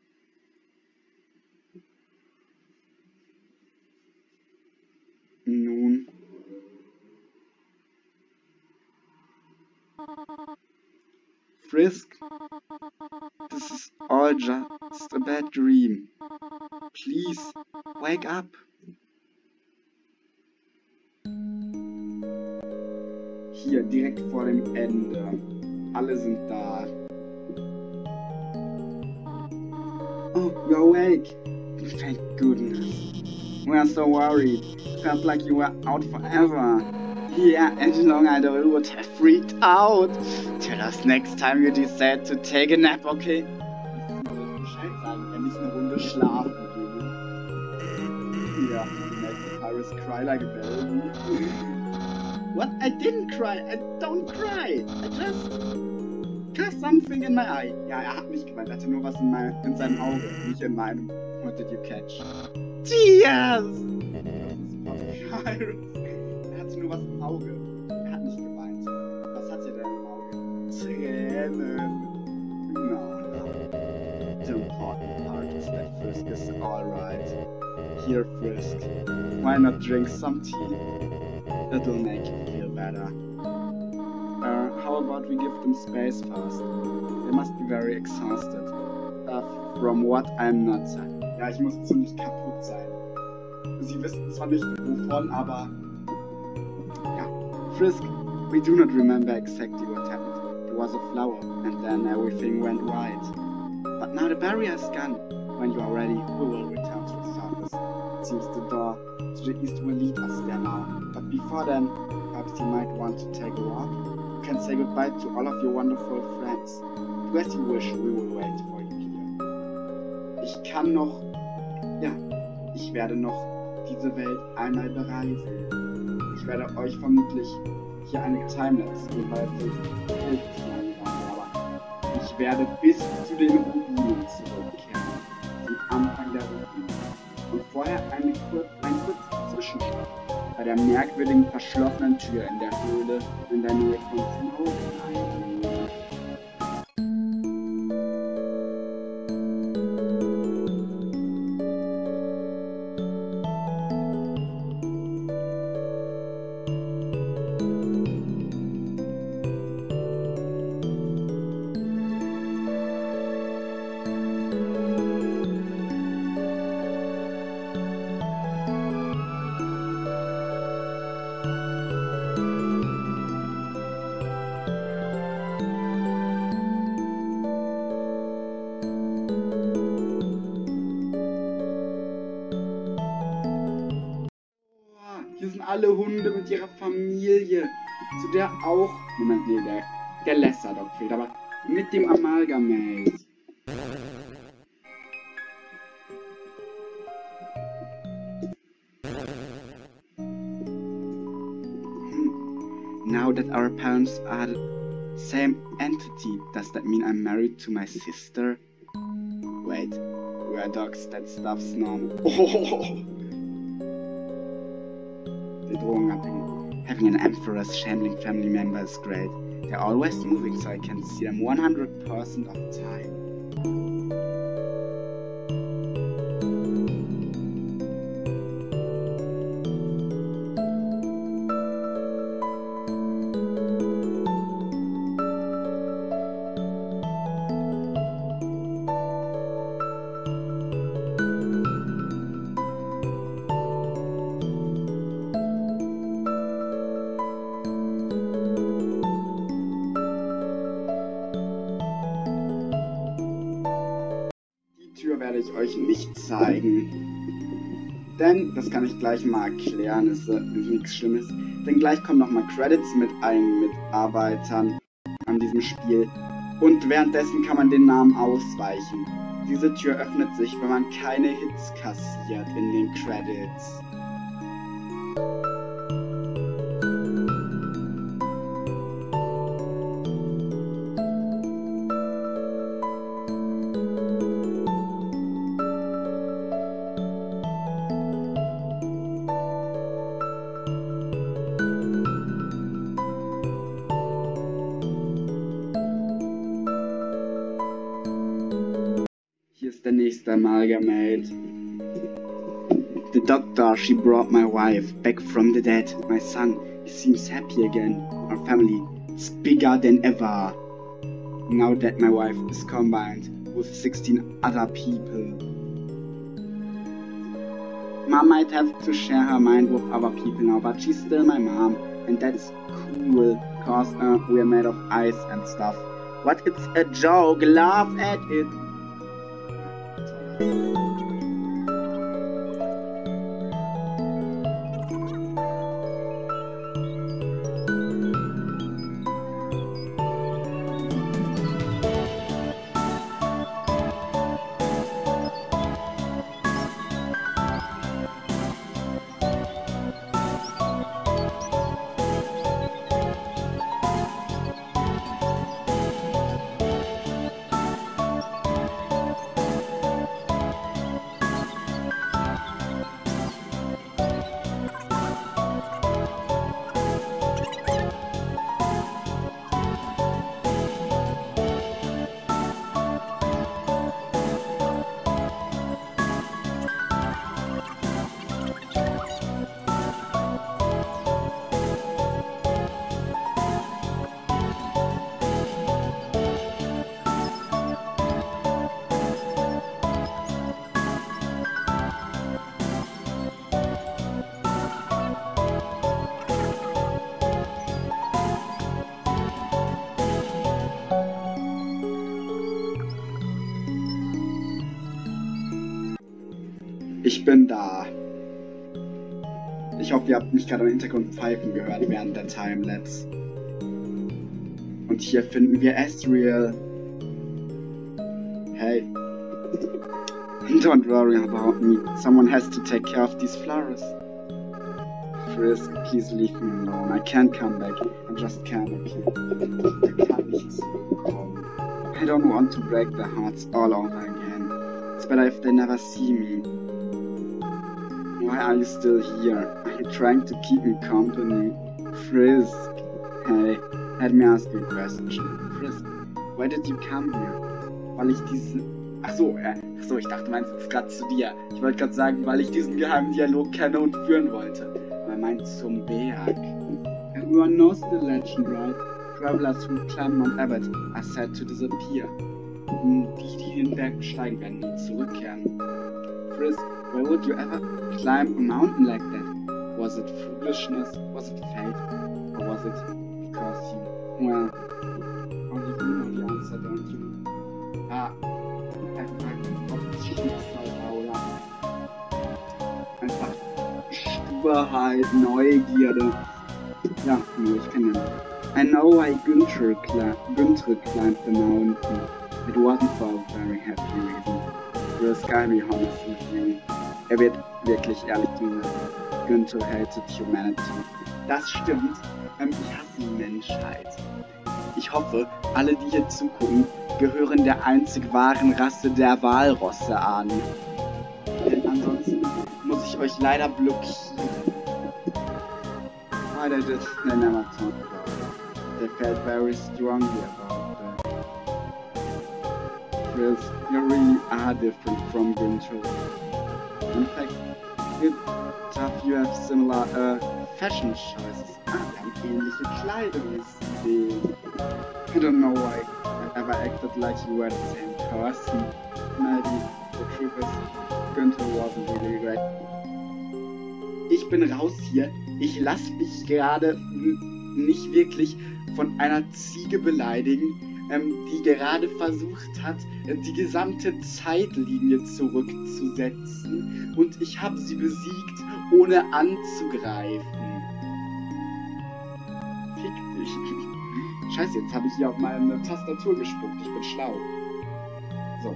Nun. Frisk, this is all just a bad dream. Please, wake up. Hier, direkt vor dem Ende. Alle sind da. Oh, you're awake. Thank goodness. We are so worried. Felt like you were out forever. Yeah, and long I would have freaked out. Tell us next time you decide to take a nap, okay? Bescheid sagen, wenn ich eine Runde schlafen gehe. Yeah, make the pirates cry like a baby. What? I didn't cry. I don't cry. I just cast something in my eye. Ja, er hat nicht gemeint. Er hatte nur was in, mein, in seinem Auge, nicht in meinem. What did you catch? Tears! Er hatte nur was im Auge. Er hat nicht geweint. Was hat er denn im Auge? Tränen. No, no. The important part is that Frisk is alright. Here, Frisk. Why not drink some tea? It'll make you feel better. Uh, how about we give them space first? They must be very exhausted. Uh, from what I'm not. Ja, ich muss ziemlich kaputt sein. Sie wissen zwar nicht wovon, aber... Ja. Frisk, we do not remember exactly what happened. There was a flower, and then everything went right. But now the barrier is gone. When you are ready, we will return to the surface. It seems the door to the east will lead us there now. But before then, perhaps you might want to take a walk. You can say goodbye to all of your wonderful friends. Do as you wish, we will wait for you here. Ich kann noch... Ja, ich werde noch diese Welt einmal bereisen. Ich werde euch vermutlich hier eine Timelapse geben, weil es hilft aber ich werde bis zu den Ruinen zurückkehren. Zum Anfang der Ruinen. Und vorher eine kurz, ein kurzer Zwischenstopp bei der merkwürdigen verschlossenen Tür in der Höhle in der Nähe von Snowden. Hier sind alle Hunde mit ihrer Familie, zu der auch, Moment, nee, der, der Lesser-Dog fehlt, aber mit dem Amalgamate. Now that our parents are the same entity, does that mean I'm married to my sister? Wait, we're dogs, that stuff's normal. Oh. Having an emperor's shambling family member is great. They're always moving, so I can see them one hundred percent of the time. Werde ich euch nicht zeigen. Denn, das kann ich gleich mal erklären, ist, ist nichts Schlimmes. Denn gleich kommen nochmal Credits mit allen Mitarbeitern an diesem Spiel. Und währenddessen kann man den Namen ausweichen. Diese Tür öffnet sich, wenn man keine Hits kassiert in den Credits. The next Amalgamate. The doctor, she brought my wife back from the dead. My son, he seems happy again. Our family is bigger than ever. Now that my wife is combined with sixteen other people. Mom might have to share her mind with other people now, but she's still my mom. And that's cool, cause uh, we're made of ice and stuff. What? It's a joke, laugh at it. Ich bin da. Ich hoffe, ihr habt mich gerade im Hintergrund pfeifen gehört während der Timelapse. Und hier finden wir Asriel. Hey. Don't worry about me. Someone has to take care of these flowers. Frisk, please leave me alone. I can't come back. I just can't. I kann nicht zurückkommen. I don't want to break their hearts all over again. It's better if they never see me. Why are you still here? Are you trying to keep me company? Frisk. Hey, let me ask you a question. Frisk, why did you come here? Weil ich diese... Achso, äh, achso, ich dachte, du meinst jetzt gerade zu dir. Ich wollte gerade sagen, weil ich diesen geheimen Dialog kenne und führen wollte. Aber er meint zum Berg. Everyone knows the legend, right? Travelers who climb Mount Abbott are said to disappear. Die, die den Berg besteigen, werden nie zurückkehren. Frisk, why would you ever climb a mountain like that? Was it foolishness? Was it fate? Or was it because you... Well, only you know the answer, don't you? Ah, einfach auf Schicksal, Paula. Einfach Sturheit, Neugierde. Ja, nur ich kenne ihn. I know why Günther, cli Günther climbed the mountain. It wasn't for a very happy reason. Frisk, I'll be honest with you. Er wird wirklich ehrlich zugeben. Günther hated humanity. Das stimmt. Ähm, ich hasse die Menschheit. Ich hoffe, alle, die hier zugucken, gehören der einzig wahren Rasse der Walrosse an. Denn ansonsten muss ich euch leider blockieren. Why they did, they never talked about it. They felt very strongly about that. Frisk, you really are different from Günther. In fact, it's tough you have similar uh, fashion choices. Ah, wir haben ähnliche Kleidungsstil. I don't know why I ever acted like you were the same person. Maybe the truth is, Günther wasn't really great. Ich bin raus hier. Ich lasse mich gerade nicht wirklich von einer Ziege beleidigen, ähm, die gerade versucht hat, die gesamte Zeitlinie zurückzusetzen. Und ich habe sie besiegt, ohne anzugreifen. Fick dich. Scheiße, jetzt habe ich hier auf meine Tastatur gespuckt. Ich bin schlau. So.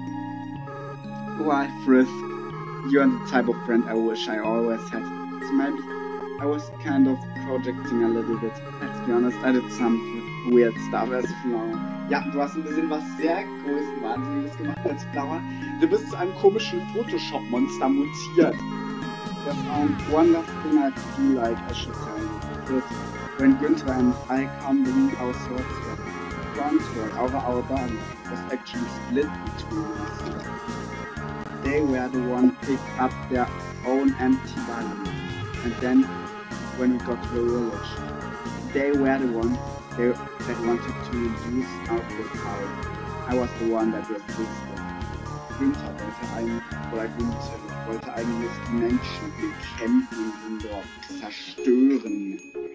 Why, Frisk? You're the type of friend I wish I always had. So maybe I was kind of projecting a little bit. Let's be honest, I did some weird stuff as Flower. Ja, du hast ein bisschen was sehr größenwahnsinniges gemacht als Flower. Du bist zu einem komischen Photoshop-Monster mutiert. That's um, one last thing I feel like I should tell you. Frisk, when Günther and I combined our swords with control over our body was actually split between us. They were the one picked up their own empty body. And then, when we got to the village, they were the ones they, that wanted to reduce our power. I was the one that resisted. Günther wollte eigentlich, oder Günther wollte eigentlich die Menschen bekämpfen und dort zerstören.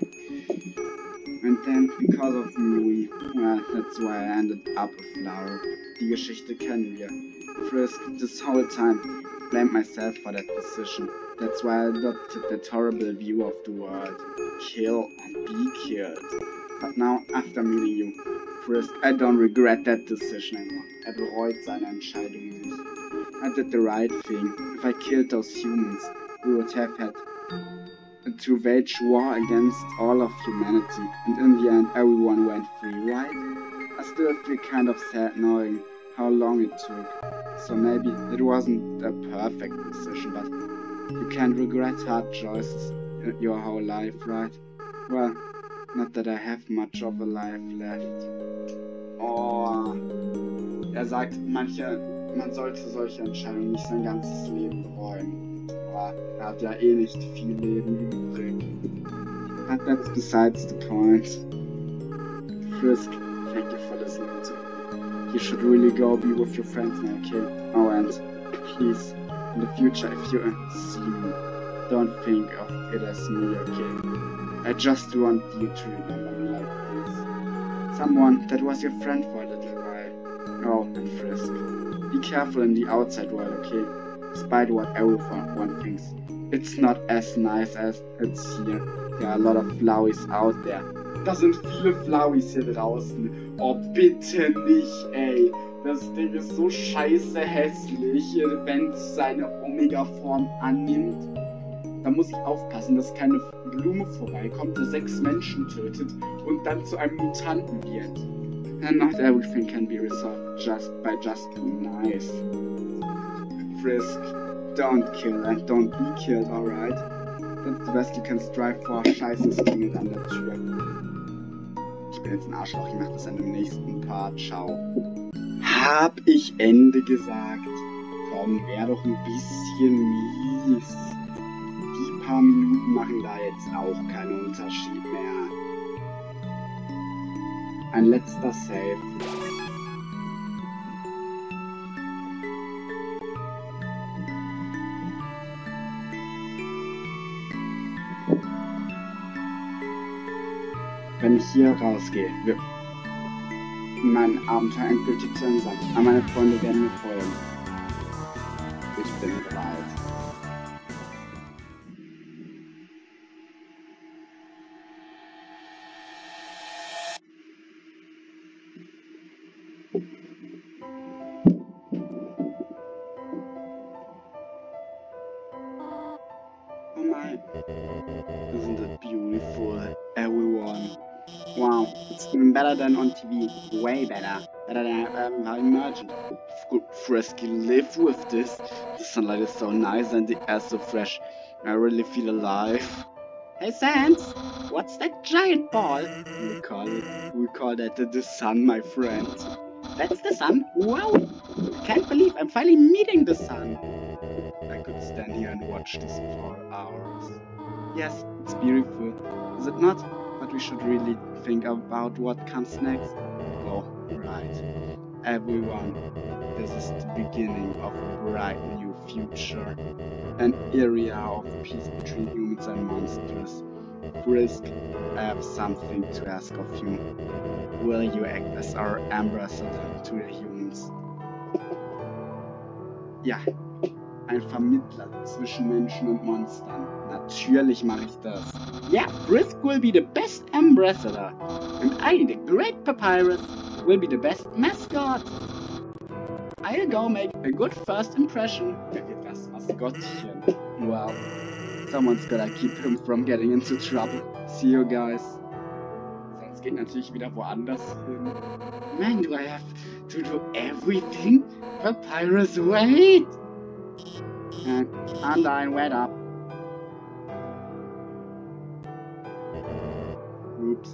And then, because of me, we, well, that's why I ended up a flower. Die Geschichte kennen wir. Frisk, this whole time, blamed myself for that decision. That's why I adopted that horrible view of the world. Kill or be killed. But now, after meeting you, Frisk, I don't regret that decision anymore. Er bereut seine Entscheidung nicht. I did the right thing. If I killed those humans, we would have had to wage war against all of humanity. And in the end, everyone went free, right? I still feel kind of sad knowing how long it took. So maybe it wasn't a perfect decision, but you can't regret hard choices your whole life, right? Well, not that I have much of a life left. Oh, er sagt, manche, man sollte solche Entscheidungen nicht sein ganzes Leben bereuen. Aber er hat ja eh nicht viel Leben übrig. But that's besides the point. Frisk, thank you for listening to me. You should really go be with your friends now, okay? Oh, and please, in the future, if you see me, don't think of it as me, okay? I just want you to remember me like this. Someone that was your friend for a little while. Oh, and Frisk. Be careful in the outside world, okay? despite what everyone thinks. It's not as nice as it's here. There are a lot of flowers out there. Da sind viele Flowers hier draußen. Oh, bitte nicht, ey. Das Ding ist so scheiße hässlich, wenn es seine Omega-Form annimmt. Da muss ich aufpassen, dass keine Blume vorbeikommt, die sechs Menschen tötet und dann zu einem Mutanten wird. And not everything can be resolved just by just being nice. Frisk, don't kill and don't be killed, alright? That's the best you can strive for. Scheiße, es klingelt an der Tür. Ich bin jetzt ein Arschloch, ich mach das in dem nächsten Part. Ciao. Hab ich Ende gesagt? Komm, wär doch ein bisschen mies. Die paar Minuten machen da jetzt auch keinen Unterschied mehr. Ein letzter Save. Wenn ich hier rausgehe, wird mein Abenteuer endgültig zu Ende sein. Aber meine Freunde werden mir folgen. Ich bin bereit. Oh my, isn't it beautiful, everyone? Wow, it's even better than on T V. Way better. Better than um, I imagined. Could Frisky live with this? The sunlight is so nice and the air so fresh. I really feel alive. Hey Sans, what's that giant ball? We call it. We call that the, the sun, my friend. That's the sun? Wow! I can't believe I'm finally meeting the sun. I could stand here and watch this for hours. Yes, it's beautiful. Is it not? But we should really think about what comes next. Oh, right. Everyone, this is the beginning of a bright new future. An area of peace between humans and monsters. Frisk, I have something to ask of you. Will you act as our ambassador to the humans? Ja, ein Vermittler zwischen Menschen und Monstern. Natürlich mache ich das. Yeah, Frisk will be the best ambassador. And I, the great Papyrus, will be the best mascot. I'll go make a good first impression. Wer wird das Maskottchen? Well, someone's gotta keep him from getting into trouble. See you guys. Sonst geht natürlich wieder woanders hin. Man, do I have to do everything? Papyrus, wait! And Undyne, wait up. Oops.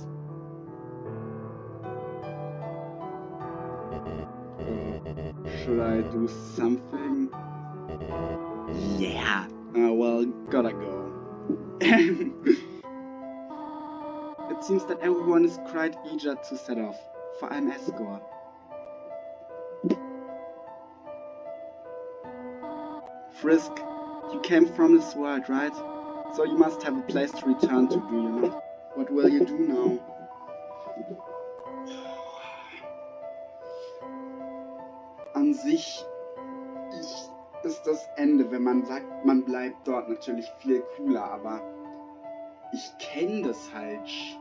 Uh, should I do something? Yeah! Uh, well, gotta go. It seems that everyone is quite eager to set off for an escort. Frisk, you came from this world, right? So you must have a place to return to, do you not? What will you do now? An sich ich, ist das Ende, wenn man sagt, man bleibt dort, natürlich viel cooler, aber ich kenne das halt schon.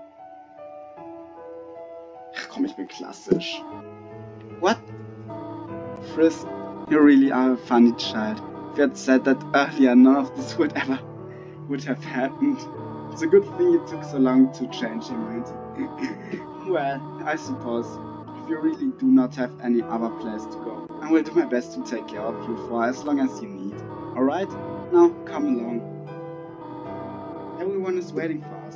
Ach komm, ich bin klassisch. What? Frisk, you really are a funny child. If you had said that earlier, none of this would ever would have happened. It's a good thing it took so long to change your mind. Well, I suppose, if you really do not have any other place to go, I will do my best to take care of you for as long as you need. Alright? Now, come along. Everyone is waiting for us.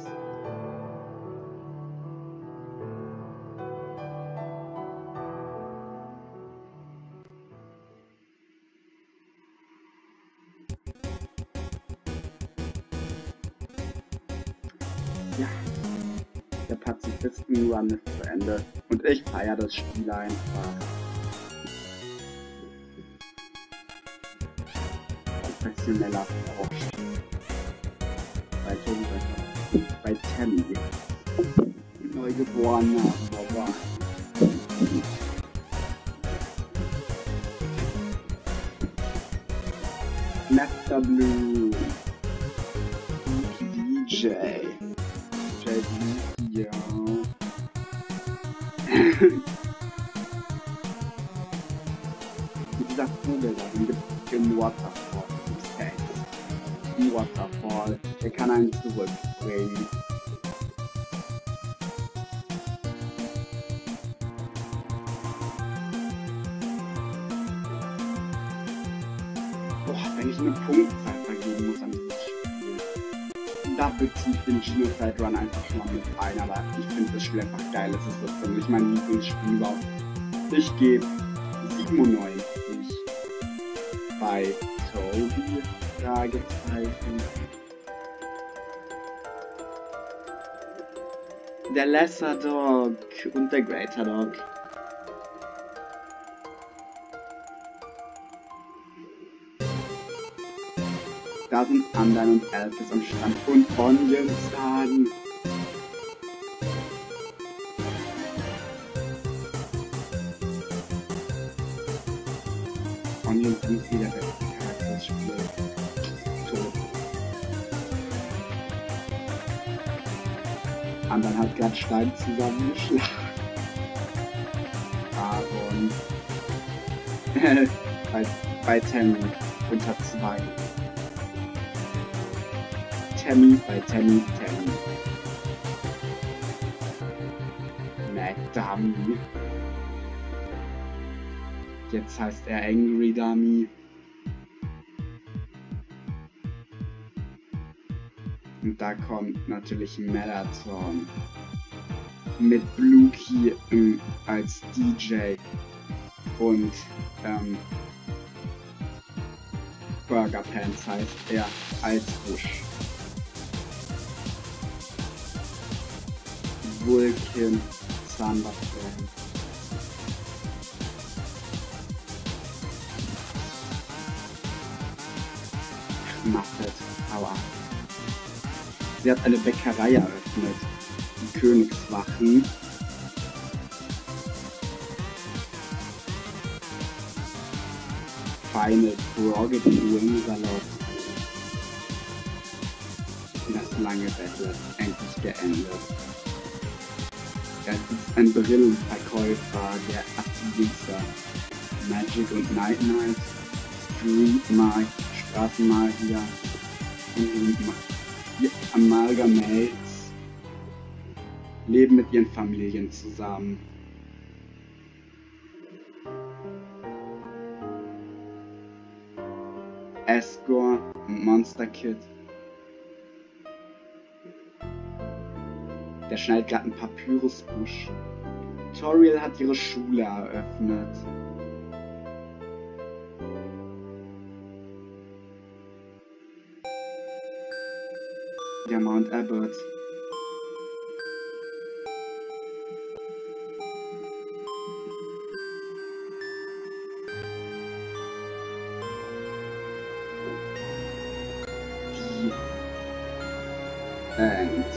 Ja, der Pazifisten-Run ist zu Ende und ich feiere das Spiel einfach. Professioneller Frosch. Bei Tobi, bei Tammy. Neugeborener Bauer. Master Blue. D J. D J, ja. Dieser Vogel da, den gibt es im Waterfall. Im Waterfall. Der kann einen zurückbringen. Boah, wenn ich eine Punktzeit vergeben muss an dieses Spiel. Da bezieht den Genocide Run einfach schon mal mit ein, aber ich finde das Spiel einfach geil. Es ist so ziemlich mein Lieblingsspiel überhaupt. Ich gebe siebenundneunzig bei Toby, Fragezeichen. Der Lesser Dog und der Greater Dog. Da sind Undyne und Elvis am Strand und Onion sagen. Onion ist nicht der beste Charakter des Spiels. Tot. Undyne hat gerade Stein zusammengeschlagen. Aaron. bei, bei Tammy unter zwei. Tammy bei Tammy, Tammy. Mad Dummy. Jetzt heißt er Angry Dummy. Und da kommt natürlich Melaton. Mit Bluey äh, als D J. Und ähm, Burger Pants heißt er als Busch. Vulcan Thunderfan. Muppet, aua. Sie hat eine Bäckerei eröffnet. Die Königswachen. Final Progedy Salon. Das lange Battle endlich geendet. Es ist ein Brillenverkäufer, der Athleter, Magic und Night Knight, Streetmarkt, Straßenmagier und die Amalgamates leben mit ihren Familien zusammen. Asgore und Monster Kid. Der schneidet gerade einen Papyrusbusch. Toriel hat ihre Schule eröffnet. Ja, Mount Abbott. Die End.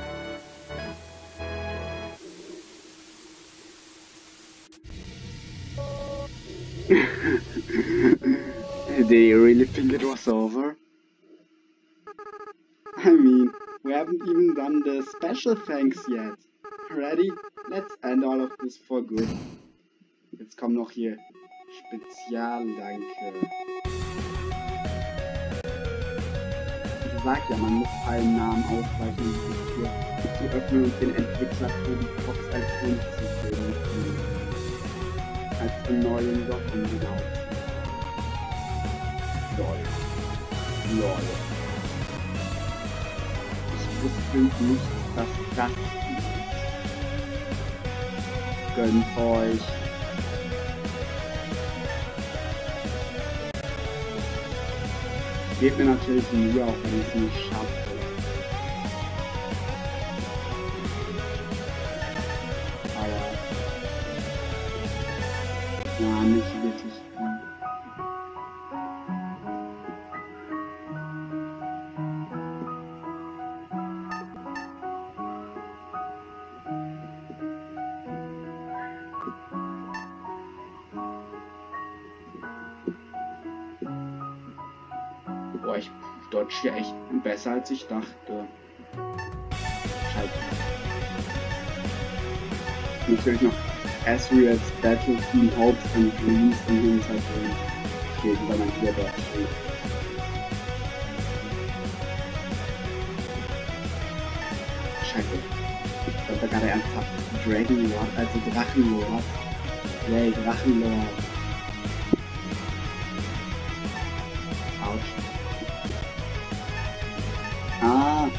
Did you really think it was over? I mean, we haven't even done the special thanks yet. Ready? Let's end all of this for good. Jetzt kommen noch hier Spezialdanke. Ich sag ja, man muss allen Namen ausweichen, um die Tür zu öffnen und den Entwickler für die Box als Grund zu finden. Als den neuen Docken hinaus. Lol. Lol. Ich wusste nicht, dass das ist. Gönnt euch. Gebt mir natürlich Mühe, auch wenn ich es nicht schaffe. Aber ja, nicht wirklich gut. Boah, ich dodge hier echt besser als ich dachte. Scheiße. Natürlich noch Asriel's Battlefield Hopes and Dreams im Hintergrund steht, weil man hier dort steht. Scheiße. Ich war gerade ernsthaft Dragonlord, also Drachenlord. Yay, Drachenlord. Autsch. Ah.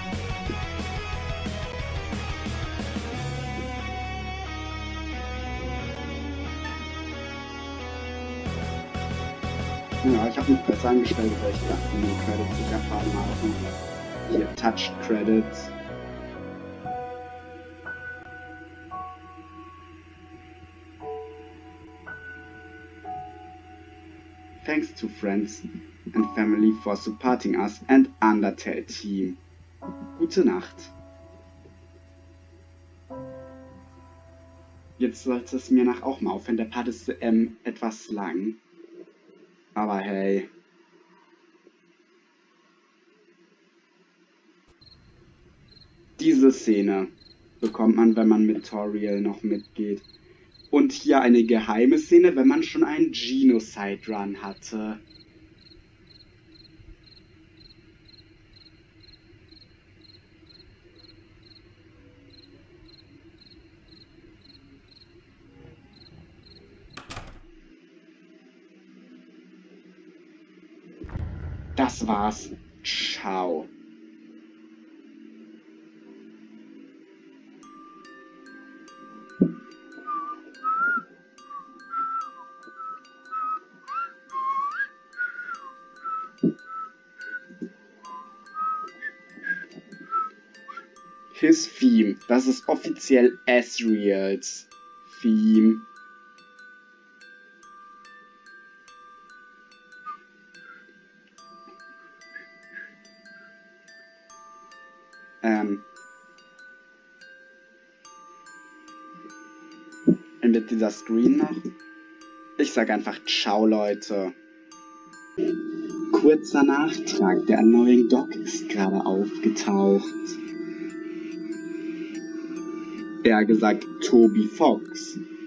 Ja, ich habe mich besser angestellt, weil ich dachte, die Credits nicht erfahren habe. Hier, Touched Credits. Thanks to friends and family for supporting us and Undertale Team. Gute Nacht. Jetzt sollte es mir nach auch mal aufhören. Der Part ist ähm, etwas lang. Aber hey. Diese Szene bekommt man, wenn man mit Toriel noch mitgeht. Und hier eine geheime Szene, wenn man schon einen Genocide Run hatte. Das war's. Ciao. His Theme. Das ist offiziell Asriel's Theme. Ähm. Endet dieser Screen noch? Ich sag einfach Ciao, Leute. Kurzer Nachtrag. Der Annoying Dog ist gerade aufgetaucht. Eher gesagt Toby Fox.